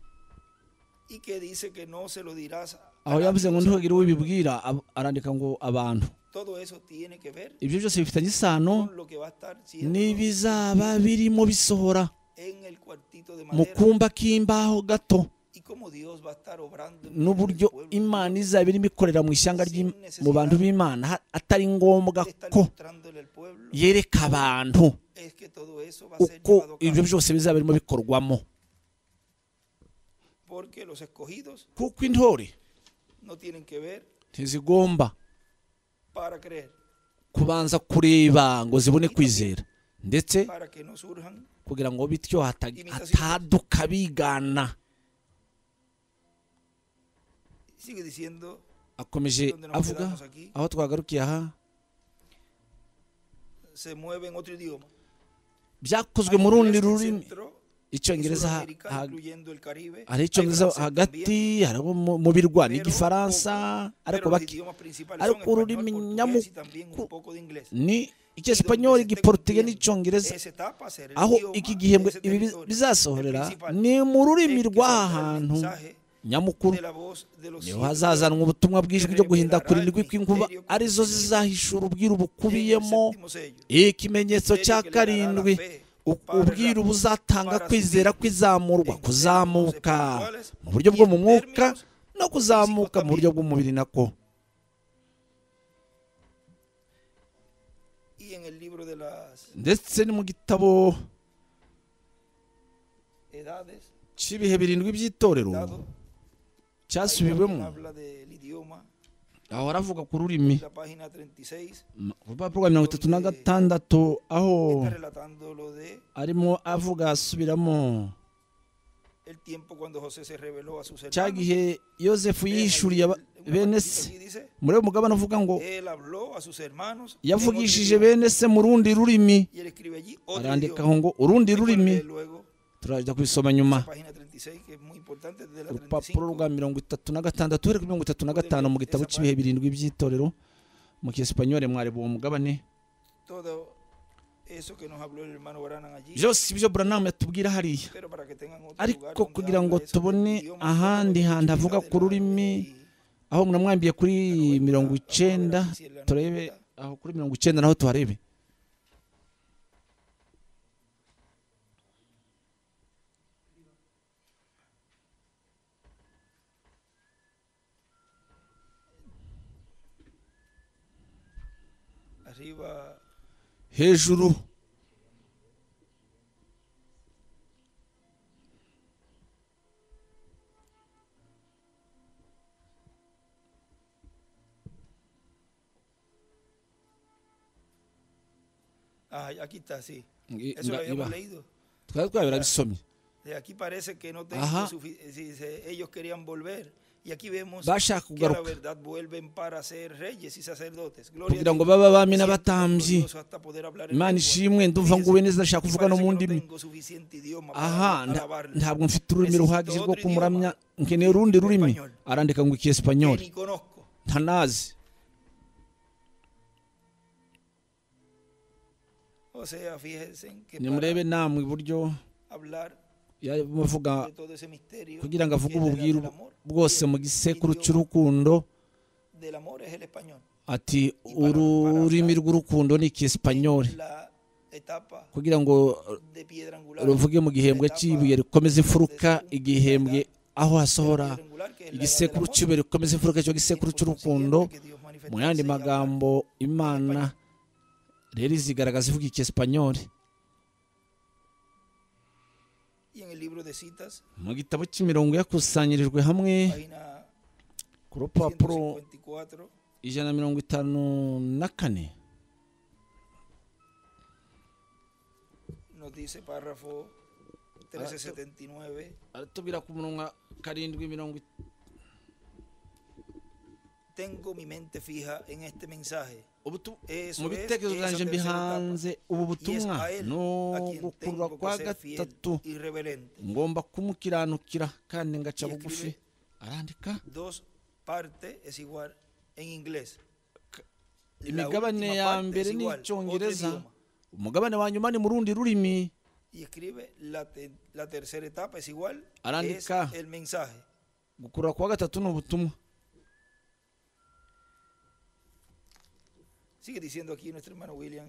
aho yavuze ngo ntukagire uwo bibwira, arandika ngo abantu. Ibyo byose bifitanye isano n'ibizaba birimo bisohora mu kumba k'imbaho gato, n'uburyo Imana izaba irimo ikorera mu ishyanga mu bantu b'Imana, atari ngombwa ko yereka abantu uko ibyo byose bizaba birimo bikorwamo. Kuko intore ntizigomba kubanza kureba ngo zibone kwizera, ndetse kugira ngo bityo hataduka bigana. Akomeje avuga aho twagarukiye aha, byakozwe mu rundi rurimi icyongereza hari icyongereza hagati hari mu birwa n'igifaransa ariko bake ariko ururimi nyamukuru ni icyesipanyoli igiportuge n'icyongereza aho iki gihembwe ibi bizasohorera ni mu rurimi rw'aha hantu nyamukuru niho hazazanwa ubutumwa bw'ijwi ryo guhinda kurindwi kw'inkuba arizo zizahishura ubwiru bukubiyemo ikimenyetso cya karindwi ubwiru buzatanga kwizera kwizamurwa kuzamuka mu buryo bwo mu mwuka no kuzamuka mu buryo bw'umubiri nako. Ndetse ni mu gitabo cy'ibihe birindwi by'itorero cyasubiwemo aho haravuga ku rurimi ku rupapuro rwa mirongo itatu na gatandatu aho arimo avuga asubiramo cya gihe yosefu yishuriye bene se muri uwo mugabane uvuga ngo yavugishije bene se mu rundi rurimi arandikaho ngo urundi rurimi turajya kubisoma nyuma urupapuro rwa mirongo itatu na gatandatu reka mirongo itatu na gatanu mu gitabo cy'ibihe birindwi by'itorero mu cyesipanyoli mwareba uwo mugabane byose ibyo Branham yatubwira hariya ariko kugira ngo tubone ahandi hantu havuga ku rurimi aho mwamwambiye kuri mirongo icyenda turebe aho kuri mirongo icyenda naho tuharebe hejuru Ah, aquí está, sí. Eso lo habíamos leído. Twari twabirabisomye. De aquí parece que no tengo suficiente. Ellos querían volver. Y aquí vemos bashaka que la kugaruka verdad vuelven para ser reyes y sacerdotes. kugira ngo baba abami n'abatambyi. Imana ishimwe ndumva nguwe neza ndashaka kuvuga no mu ndimi. Aha ntabwo mfite ururimi ruhagije rwo kumuramya nkeneye urundi rurimi arandika ngo icyesipanyoli ntanazi. nimurebe namwe iburyo yavuga kugira ngo avuge ububwiru bwose mu gisekuru cy'urukundo ati ururimi rw'urukundo ni icyesipanyoli kugira ngo ruvuge mu gihembwe cy'ibuye rikomeza imfuruka igihembwe aho hasohora igisekuru cy'ibuye rikomeza imfuruka icyo gisekuru cy'urukundo mu yandi magambo Imana rero izigaragaza ivuga icyesipanyoli. mu gitabo cy'imirongo yakusanyirijwe hamwe ku rupapuro ijana na mirongo itanu na kane aratubwira ku murongo karindwi mirongo tengo mi mente fija en este mensaje. mu bitekerezo byanjye mbihanze ubu butumwa no gukurura kwa gatatu ngomba kumukiranukira kandi ngaca bugufi arandika imigabane ya mbere ni icyongereza umugabane wa nyuma ni mu rundi rurimi arandika gukurura kwa gatatu ni ubutumwa. Sigue diciendo aquí nuestro hermano William,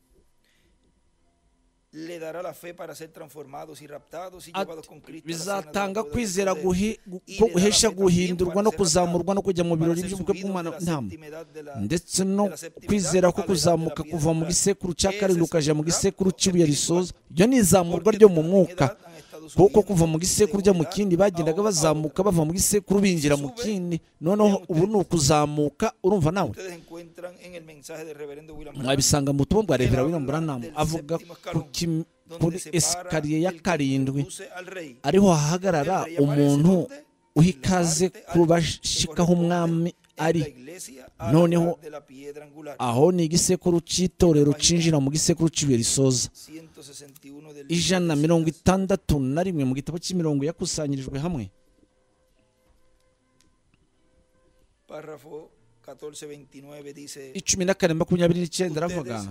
le dará la fe para ser transformados y raptados y llevados con Cristo. Bizatanga kwizera guhesha guhindurwa no kuzamurwa no kujya mu birori by'ubukwe bw'Umwana w'Intama ndetse no kwizera ko kuzamuka kuva mu gisekuru cya karindwi ukaja mu gisekuru cy'ibuye risoza. Ibyo ni izamurwa ryo mu mwuka kuko kuva mu gisekuru ujya mu kindi bagendaga bazamuka bava mu gisekuru binjira mu kindi noneho ubu ni ukuzamuka. Urumva nawe mwabisanga mu butumwa bwa Reverend William Branham avuga kuri esikariye ya karindwi ariho hahagarara umuntu uha ikaze kubashikaho umwami ari noneho aho ni igisekuru cy'itorero cinjira mu gisekuru cy'ibuye risoza. ijana na mirongo itandatu na rimwe mu gitabo cy'imirongo yakusanyirijwe hamwe. icumi na kane makumyabiri n'icyenda aravuga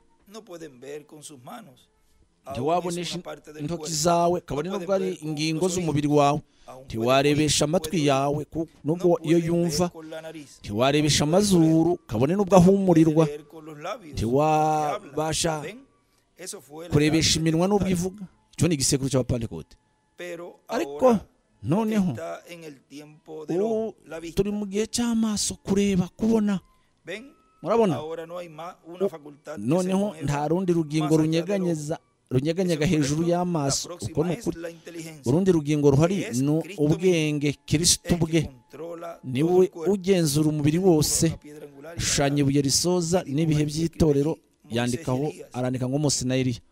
ntiwabonesha intoki zawe kabone nubwo ari ingingo z'umubiri wawe, ntiwarebesha amatwi yawe nubwo iyo yumva, ntiwarebesha amazuru kabone nubwo ahumurirwa, ntiwabasha kurebesha iminwa nubwo ivuga. Icyo ni igisekuru cy'abapantekote. Ariko noneho ubu turi mu gihe cy'amaso, kureba, kubona. Murabona, noneho nta rundi rugingo runyeganyeza runyeganyega hejuru y'amaso. Uko ni ukuri. Urundi rugingo ruhari ni ubwenge. Kristo ubwe niwe ugenzura umubiri wose. Shushanya ibuye risoza n'ibihe by'itorero, yandikaho arandika ngo Mose na Eliya.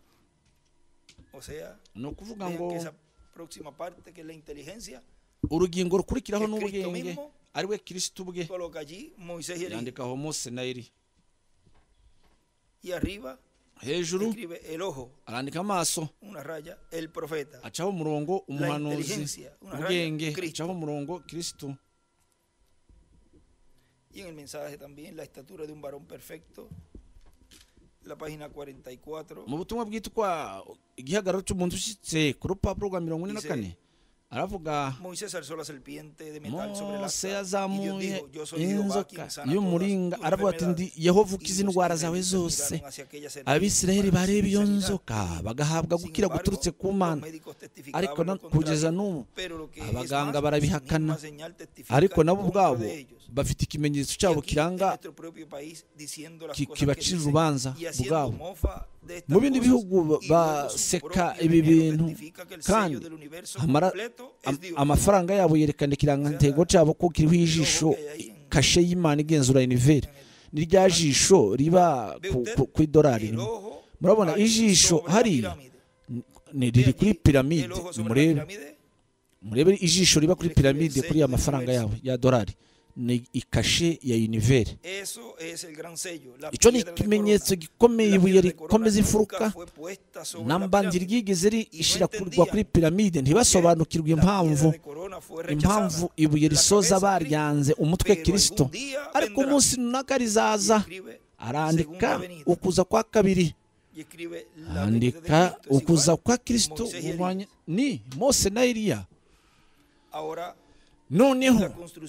Ni ukuvuga ngo urugingo rukurikiraho n'ubwenge ari we Kristo ubwe, yandikaho Mose na Eliya. Hejuru arandika amaso, acaho umurongo umuhanuzi, ubwenge acaho umurongo Kristo. Y en el mensaje también la estatura de un varón perfecto, la página cuarenta y cuatro. Mu butumwa bwitwa igihagararo cy'umuntu ushyitse ku rupapuro rwa mirongo ine na kane aravuga Mose yazamuye inzoka y'umuringa, aravuga ati ndi Yehova ukiza indwara zawe zose. Abisiraheli bareba iyo nzoka bagahabwa gukira guturutse ku Mana, ariko kugeza n'ubu abaganga barabihakana. Ariko nabo ubwabo bafite ikimenyetso cyabo kiranga kibacira urubanza bwabo. Mu bindi bihugu baseka ibi bintu, kandi amafaranga yabo yerekana ikirangantego cyabo ko kiriho ijisho, kashe y'Imana igenzura univeri. Ni rya jisho riba ku idolari rimwe. Murabona ijisho hariya riri kuri piramide. Murebe murebe ijisho riba kuri piramide kuri ya mafaranga yabo ya dolari, ni ikashe ya univeri. Icyo ni ikimenyetso gikomeye, ibuye rikomeza imfuruka. Nambandi ryigeze rishyirwa kuri piramide, ntibasobanukirwe impamvu impamvu ibuye risoza baryanze umutwe Kristo. Ariko umunsi runaka rizaza, arandika ukuza kwa kabiri, andika ukuza kwa Kristo ni Mose na Eliya. Noneho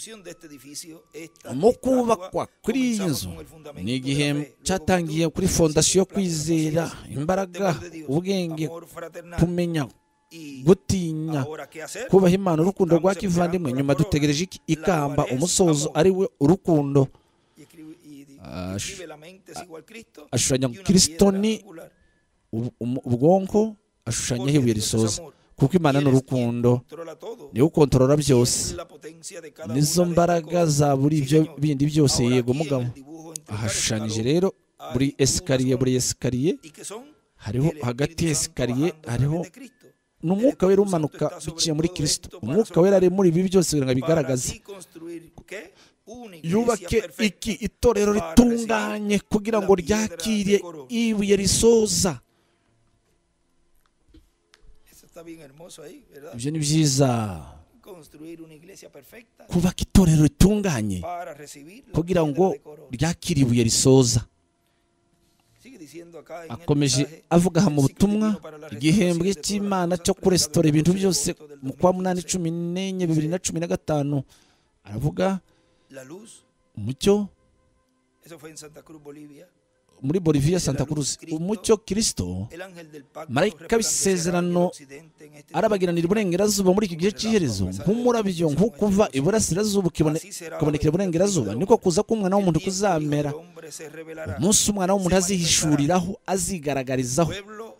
mu kubakwa kuri iyi nzu ni igihe cyatangiye kuri fondasiyo yo kwizera, imbaraga, ubwenge, kumenya, gutinya, kubaha Imana, urukundo rwa kivandimwe. Nyuma dutegereje ikamba, umusozo ari we urukundo. Ashushanya Kristo ni ubwonko, ashushanyaho ibuye risoza, kuko Imana ni urukundo, niwe ukontorora byose. Nizo mbaraga za buri ibyo bindi byose. Yego mugabo, ahashushanyije rero buri esikariye buri esikariye hariho hagati y'esikariye hariho n'umwuka wera umanuka biciye muri Kristo. Umwuka wera ari muri ibi byose kugira ngo abigaragaze. Yubake iki itorero ritunganye kugira ngo ryakire ibuye risoza. Ibyo ni byiza, kubaka itorero ritunganye kugira ngo ryakire ibuye risoza. Akomeje avuga mu butumwa igihembwe cy'Imana cyo kuresitora ibintu byose mu kwa munani cumi n'enye bibiri na cumi na gatanu. Aravuga umucyo muri Bolivia, Santa Cruz, umucyo Kristo, marayika w'isezerano arabagiranira iburengerazuba muri iki gihe cy'iherezo nk'umurabyo, nk'ukuva iburasirazuba ukabonekera iburengerazuba, niko kuza k'umwana w'umuntu kuzamera. Umunsi umwana w'umuntu azihishuriraho, azigaragarizaho.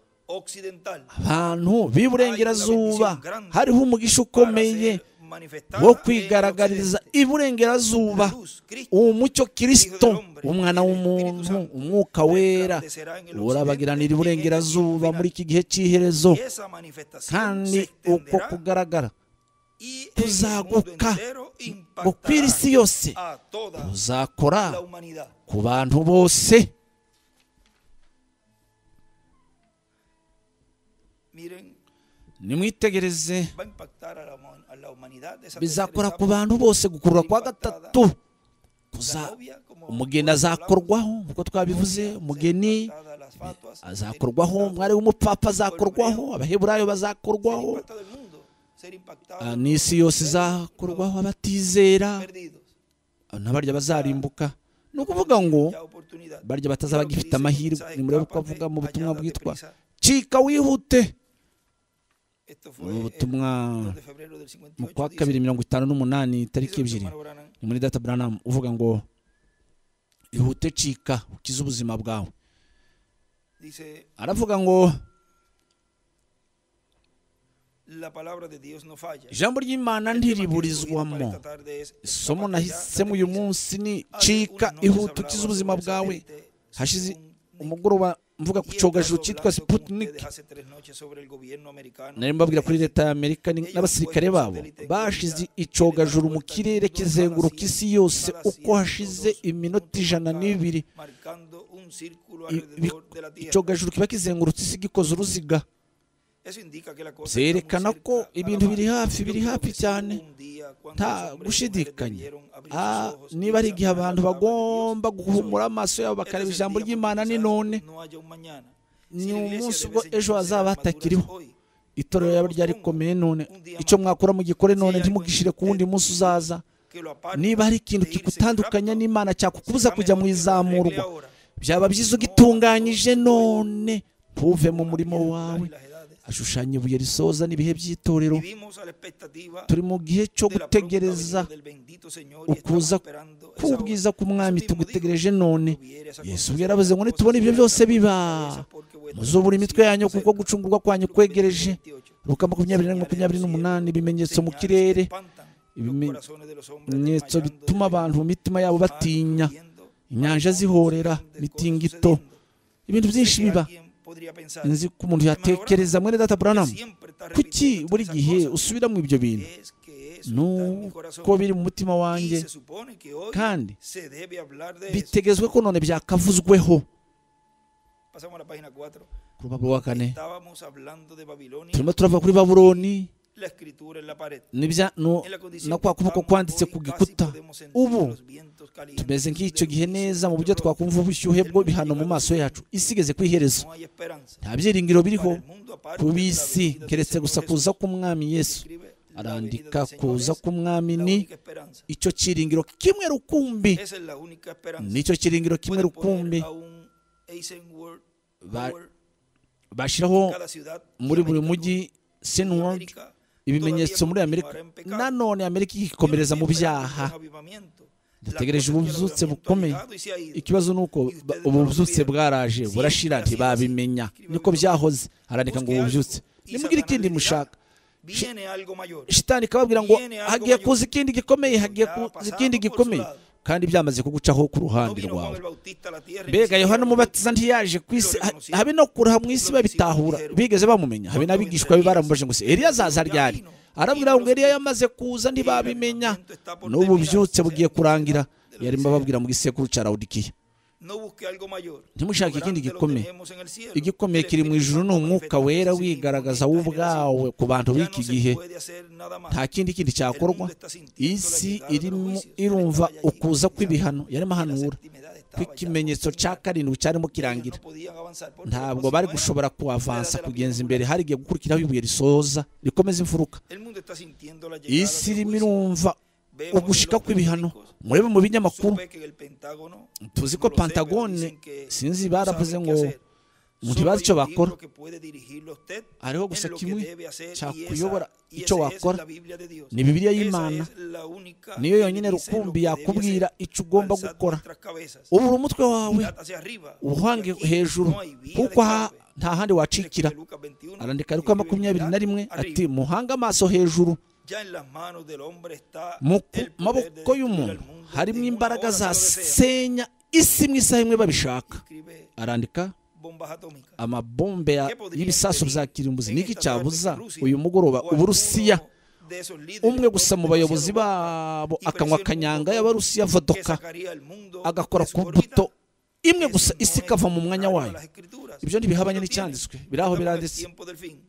Abantu b'iburengerazuba hariho umugisha ukomeye wo kwigaragariza iburengerazuba. Uwo mucyo Kristo, umwana w'umuntu, umwuka wera, urabagiranira iburengerazuba muri iki gihe cy'iherezo. Kandi uko kugaragara kuzaguka gukwira isi yose, kuzakora ku bantu bose. nimwitegereze bizakora ku bantu bose gukurura kwa gatatu kuza umugeni azakorwaho nk'uko twabivuze umugeni azakorwaho umwari w'umupapa azakorwaho abaheburayo bazakorwaho n'isi yose izakorwaho abatizera n'abarya bazarimbuka ni ukuvuga ngo barya batazaba bagifite amahirwe ni murebe uko avuga mu butumwa bwitwa cika wihute mu butumwa mu kwa kabiri mirongo itanu n'umunani tariki ebyiri ni muri Data Branham uvuga ngo ihute cika ukize ubuzima bwawe aravuga ngo ijambo ry'Imana ntiriburizwamo isomo nahisemo uyu munsi ni cika ihute ukize ubuzima bwawe hashize umugoroba mvuga ku cyogajuru cyitwa Sputnik nari mbabwira kuri leta ya Amerika n'abasirikare babo bashize icogajuru mu kirere kizenguruka isi yose uko hashize iminota ijana n'ibiri icogajuru kiba kizengurutse isi gikoze uruziga byerekana ko ibintu biri hafi biri hafi cyane nta gushidikanya niba ari igihe abantu bagomba guhumura amaso yabo bakareba ijambo ry'Imana ni none ni umunsi ubwo ejo hazaba hatakiriho itorero yaba ryarikomeye none icyo mwakora mu gikore none ntimugishire ku wundi munsi uzaza niba hari ikintu kigutandukanya n'Imana cyakukubuza kujya mu izamurwa byaba byiza ugitunganyije none ntuve mu murimo wawe ashushanya ibuye risoza n'ibihe by'itorero turi mu gihe cyo gutegereza ukuza k'ubwiza k'umwami tugutegereje none Yesu ubwo yaravuze ngo nitubona ibyo byose biba muzubura imitwe yanyu kuko gucungurwa kwanyu kwegereje Luka makumyabiri na makumyabiri n'umunani ibimenyetso mu kirere ibimenyetso bituma abantu mu mitima yabo batinya inyanja zihorera mitingito ibintu byinshi biba nzi ko umuntu yatekereza mwene Data Branham kuki buri gihe usubira mu ibyo bintu nuko biri mu mutima wanjye kandi bitegezwe ko none byakavuzweho ku rupapuro rwa kane turimo turava kuri Babuloni na kwa kuboko kwanditse ku gikuta ubu tumeze nk'icyo gihe neza mu buryo twakumva ubushyuhe bwo bihano mu maso yacu isi igeze ku iherezo nta byiringiro biriho ku bisi keretse gusa kuza k'umwami Yesu arandika kuza k'umwami ni icyo cyiringiro kimwe rukumbi nicyo cyiringiro kimwe rukumbi bashyiraho muri buri mujyi Senworld ibimenyetso muri Amerika nanone Amerika ikikomereza mu byaha dutegereje ububyutse bukomeye ikibazo ni uko ububyutse bwaraje burashira ntibabimenya niko byahoze arandika ngo ububyutse nimugire ikindi mushaka shitani ikababwira ngo hagiye kuza ikindi gikomeye hagiye kuza ikindi gikomeye kandi byamaze kugucaho ku ruhande rwawe mbega Yohana umubatiza ntiyaje ku isi habe no kuraha mu isi babitahura bigeze bamumenya habe n'abigishwa be baramubajije ngo se Eliya azaza ryari arabwira ngo Eliya yamaze kuza ntibabimenya n'ubu byutse bugiye kurangira yarimo babwira mu gisekuru cya Laodikiya ntimushake ikindi gikomeye igikomeye kiri mu ijuru ni umwuka wera wigaragaza wowe ubwawe ku bantu b'iki gihe nta kindi kindi cyakorwa isi irimo irumva ukuza kw'ibihano yarimo ahanura ko ikimenyetso cya karindwi cyarimo kirangira ntabwo bari gushobora kuavansa kugenza imbere hari igihe gukurikiraho ibuye risoza rikomeza imfuruka isi irimo irumva ugushika kw'ibihano murebe mu binyamakuru tuzi ko Pentagone sinzi baravuze ngo ntibazi icyo bakora hariho gusa kimwe cyakuyobora icyo wakora ni Bibiliya y'Imana niyo yonyine rukumbi yakubwira icyo ugomba gukora ubura umutwe wawe uhange hejuru kuko nta handi wacikira arandika Luka makumyabiri na rimwe ati muhange amaso hejuru mu maboko y'umuntu harimo imbaraga zasenya isi mu isaha imwe babishaka arandika amabombe y'ibisasu bya kirimbuzi niki cyabuza uyu mugoroba Uburusiya umwe gusa mu bayobozi babo akanywa kanyanga y'Abarusiya vodoka agakora ku buto imwe gusa isi ikava mu mwanya wayo ibyo ntibihabanye n'icyanditswe biraho biranditse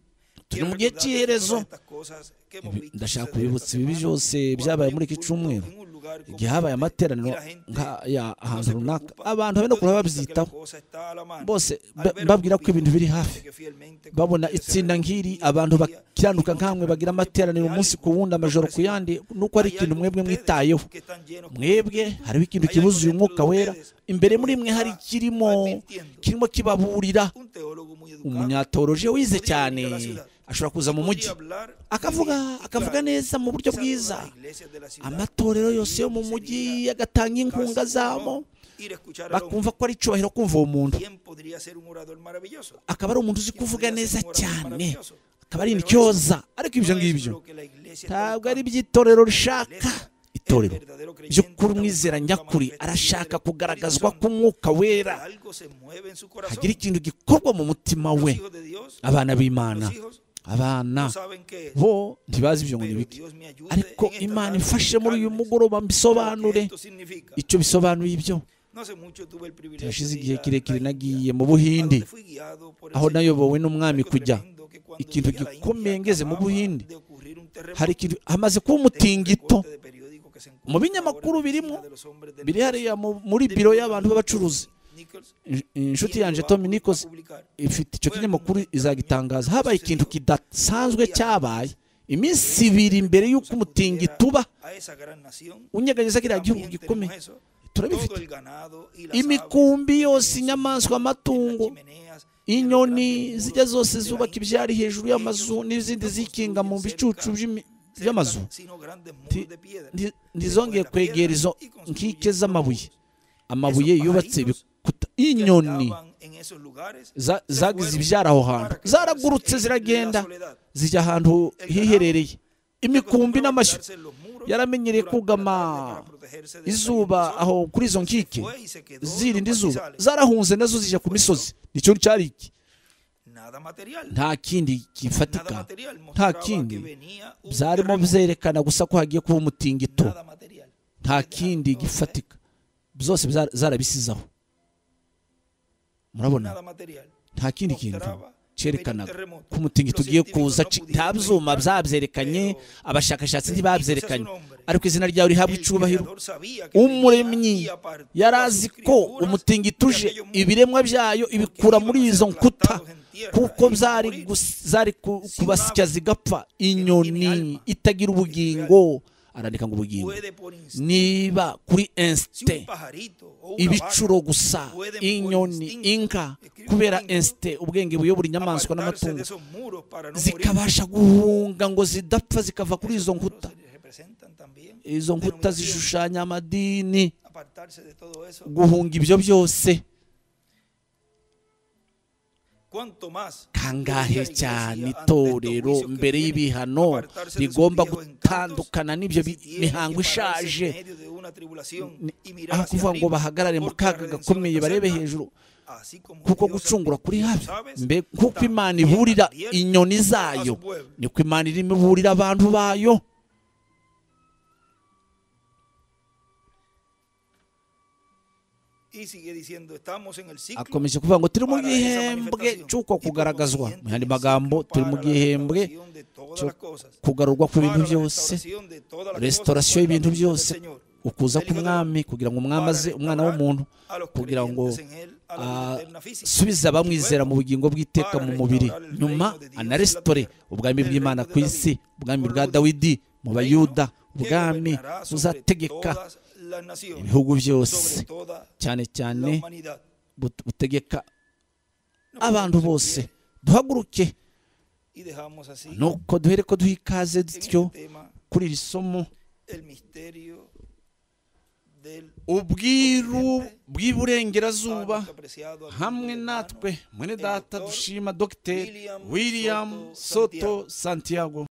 turi mu gihe cy'iherezo. Ndashaka kubibutsa ibi byose byabaye muri iki cyumweru, igihe habaye amateraniro ahantu runaka, abantu bari no kureba babyitaho bose, babwira ko ibintu biri hafi, babona itsinda nk'iri, abantu bakiranuka nk'amwe bagira amateraniro umunsi ku wundi, amajoro ku yandi, nuko ari ikintu mwebwe mwitayeho. Mwebwe hariho ikintu kibuzuye umwuka wera imbere muri mwe, hari kirimo kirimo kibaburira. Umunyatoroje wize cyane ashobora kuza mu mujyi akavuga akavuga neza mu buryo bwiza, amatorero yose yo mu mujyi agatanga inkunga zabo, bakumva ko ari icyubahiro kumva uwo muntu, akaba ari umuntu uzi kuvuga neza cyane, akaba ari intyoza. Ariko ibyo ngibyo ntabwo ari iby'itorero rishaka. Itorero by'ukuri umwizera nyakuri arashaka kugaragazwa k'umwuka wera, hagira ikintu gikorwa mu mutima we. Abana b'Imana, abana bo ntibazi ibyo ngo ni biki, ariko Imana ifashe muri uyu mugoroba mbisobanure icyo bisobanuye. Ibyo hashize igihe kirekire nagiye mu Buhindi, aho nayobowe n'umwami kujya. Ikintu gikomeye ngeze mu Buhindi, hari ikintu hamaze kuba umutingito mu binyamakuru birimo, biri hariya muri biro y'abantu b'abacuruzi. Inshuti yanjye Tommy Nichols ifite icyo kinyamakuru, izagitangaza. Habaye ikintu kidasanzwe cyabaye iminsi ibiri imbere y'uko umutingito uba unyeganyeza kiriya gihugu gikomeye. Turabifite imikumbi yose, inyamaswa, amatungo, inyoni zijya zose zubaka ibyari hejuru y'amazu, n'izindi zikinga mu bicucu by'amazu, ntizongeye kwegera izo nkike z'amabuye. Amabuye yubatse ibikuta, inyoni zagize ibyara aho hantu zaragurutse ziragenda zijya ahantu hiherereye. Imikumbi n'amashyo yaramenyereye kugama izuba aho kuri izo nkike zirinda izuba, zarahunze nazo zijya ku misozi. Nicyo cyari iki, nta kindi gifatika, nta kindi byarimo byerekana gusa ko hagiye kuba umutingito, nta kindi gifatika, byose zarabisizaho. Murabona, nta kindi kintu cyerekanaga ko umutingito ugiye kuza. Nta byuma byabyerekanye, abashakashatsi ntibabyerekanye, ariko izina ryawe rihabwa icyubahiro. Umuremyi yari azi ko umutingito uje, ibiremwa byayo ibikura muri izo nkuta, kuko zari kubasya zigapfa. Inyoni itagira ubugingo, arandika ngo ubugingo, niba kuri insite ibicuro gusa, inyoni, inka, kubera insite ubwenge buyobora inyamaswa n'amatungo, zikabasha guhunga ngo zidapfa, zikava kuri izo nkuta. Izo nkuta zishushanya amadini, guhunga ibyo byose. Kangahe cyane itorero mbere y'ibihano rigomba gutandukana n'ibyo mihango ishaje, aho kuvuga ngo bahagarare mu kaga gakomeye barebe hejuru, kuko gucungura kuri hafi. Kuko Imana iburira inyoni zayo, niko Imana irimo iburira abantu bayo. Akomeje kuvuga ngo turi mu gihembwe cy'uko kugaragazwa. Mu yandi magambo, turi mu gihembwe cyo kugarurwa kw'ibintu byose, resitorasiyo y'ibintu byose, ukuza k'umwami, kugira ngo umwami aze, umwana w'umuntu, kugira ngo asubize abamwizera mu bugingo bw'iteka mu mubiri, nyuma anaresitore ubwami bw'Imana ku isi, ubwami bwa Dawidi mu Bayuda, ubwami buzategeka ibihugu byose, cyane cyane butegeka abantu bose. Duhaguruke nuko duhere ko duha ikaze dutyo kuri iri somo, ubwiru bw'iburengerazuba. Hamwe natwe mwene data dushima Dogiteri William Soto Santiago.